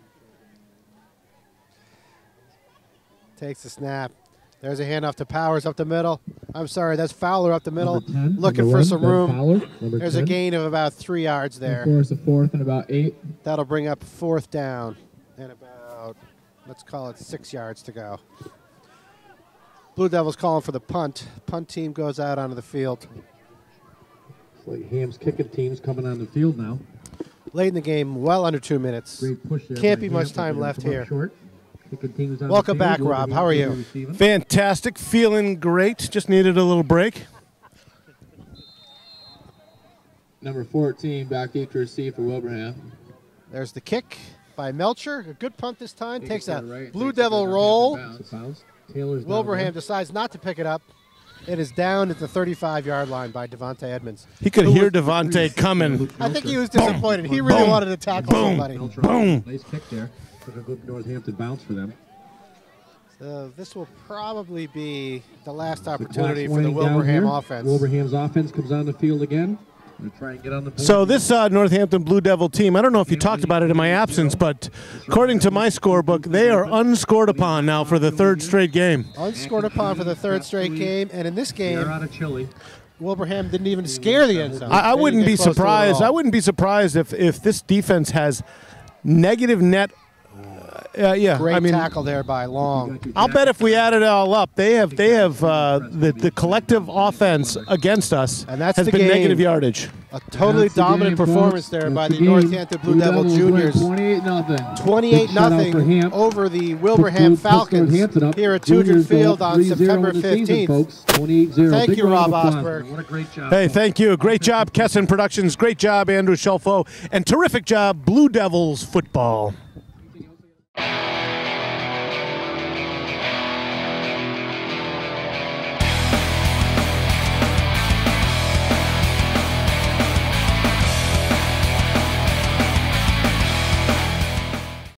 Speaker 2: Takes the snap. There's a handoff to Powers up the middle. I'm sorry, that's Fowler up the middle.
Speaker 5: Number 10,
Speaker 2: Looking
Speaker 5: number
Speaker 2: for
Speaker 5: one,
Speaker 2: some
Speaker 5: Ben
Speaker 2: room.
Speaker 5: Fowler, number
Speaker 2: There's
Speaker 5: 10.
Speaker 2: a gain of about 3 yards there.
Speaker 4: Of course, a 4th and about 8.
Speaker 2: That'll bring up 4th down and about, let's call it 6 yards to go. Blue Devils calling for the punt. Punt team goes out onto the field.
Speaker 5: It's like Ham's kicking teams coming on the field now.
Speaker 2: Late in the game, well under 2 minutes.
Speaker 5: Great push there.
Speaker 2: Can't
Speaker 5: by
Speaker 2: be much
Speaker 5: Ham,
Speaker 2: time
Speaker 5: but
Speaker 2: left
Speaker 5: come up
Speaker 2: here.
Speaker 5: Short. Kicking teams on the
Speaker 2: Welcome
Speaker 5: field.
Speaker 2: back, Rob.
Speaker 5: Wilbraham
Speaker 2: How are you?
Speaker 5: receiving.
Speaker 1: Fantastic. Feeling great. Just needed a little break.
Speaker 4: Number 14, back deep to receive for Wilbraham.
Speaker 2: There's the kick by Melcher. A good punt this time. Takes a
Speaker 4: right,
Speaker 2: Blue
Speaker 4: takes it
Speaker 2: Devil
Speaker 4: down,
Speaker 2: roll.
Speaker 4: bounce.
Speaker 5: Bounce. Taylor's down
Speaker 2: Wilbraham
Speaker 5: there.
Speaker 2: decides not to pick it up. It is down at the 35-yard line by Devontae Edmonds.
Speaker 1: He could hear Devontae coming.
Speaker 2: I think he was disappointed. He really wanted to tackle somebody.
Speaker 5: Melcher,
Speaker 1: Boom.
Speaker 5: Nice kick there. Took a good Northampton bounce for them.
Speaker 2: So this will probably be the last
Speaker 5: The
Speaker 2: opportunity
Speaker 5: clock's
Speaker 2: for the
Speaker 5: winding down
Speaker 2: Wilbraham
Speaker 5: here.
Speaker 2: offense.
Speaker 5: Wilbraham's offense comes on the field again. Try and get on the board.
Speaker 1: So this Northampton Blue Devil team, I don't know if you talked about it in my absence, but according to my scorebook, they are unscored upon now for the third straight game.
Speaker 2: Unscored upon for the third straight game, and in this game,
Speaker 5: They're out of chili.
Speaker 2: Wilbraham didn't even scare the end zone.
Speaker 1: I wouldn't be
Speaker 2: They didn't get close to it at
Speaker 1: surprised.
Speaker 2: all.
Speaker 1: I wouldn't be surprised if this defense has negative net. Yeah,
Speaker 2: Great
Speaker 1: I mean,
Speaker 2: tackle there by Long.
Speaker 1: I'll bet if we add it all up, they have the collective offense against us
Speaker 2: And that's
Speaker 1: has
Speaker 2: the
Speaker 1: been
Speaker 2: game.
Speaker 1: negative yardage.
Speaker 2: A totally
Speaker 3: That's the
Speaker 2: dominant
Speaker 3: game,
Speaker 2: performance
Speaker 3: folks.
Speaker 2: there
Speaker 3: That's
Speaker 2: by
Speaker 3: the
Speaker 2: the
Speaker 3: game.
Speaker 2: Northampton Blue Devil
Speaker 3: Devils
Speaker 2: Juniors.
Speaker 3: win 28-0.
Speaker 2: 28-0 over the Wilbraham Falcons here at Tudor Field on September 15th. Thank you, Rob Osberg.
Speaker 5: What a great job.
Speaker 1: Hey, thank you. Great job, Kesson Productions. Great job, Andrew Shelfo. And terrific job, Blue Devils football.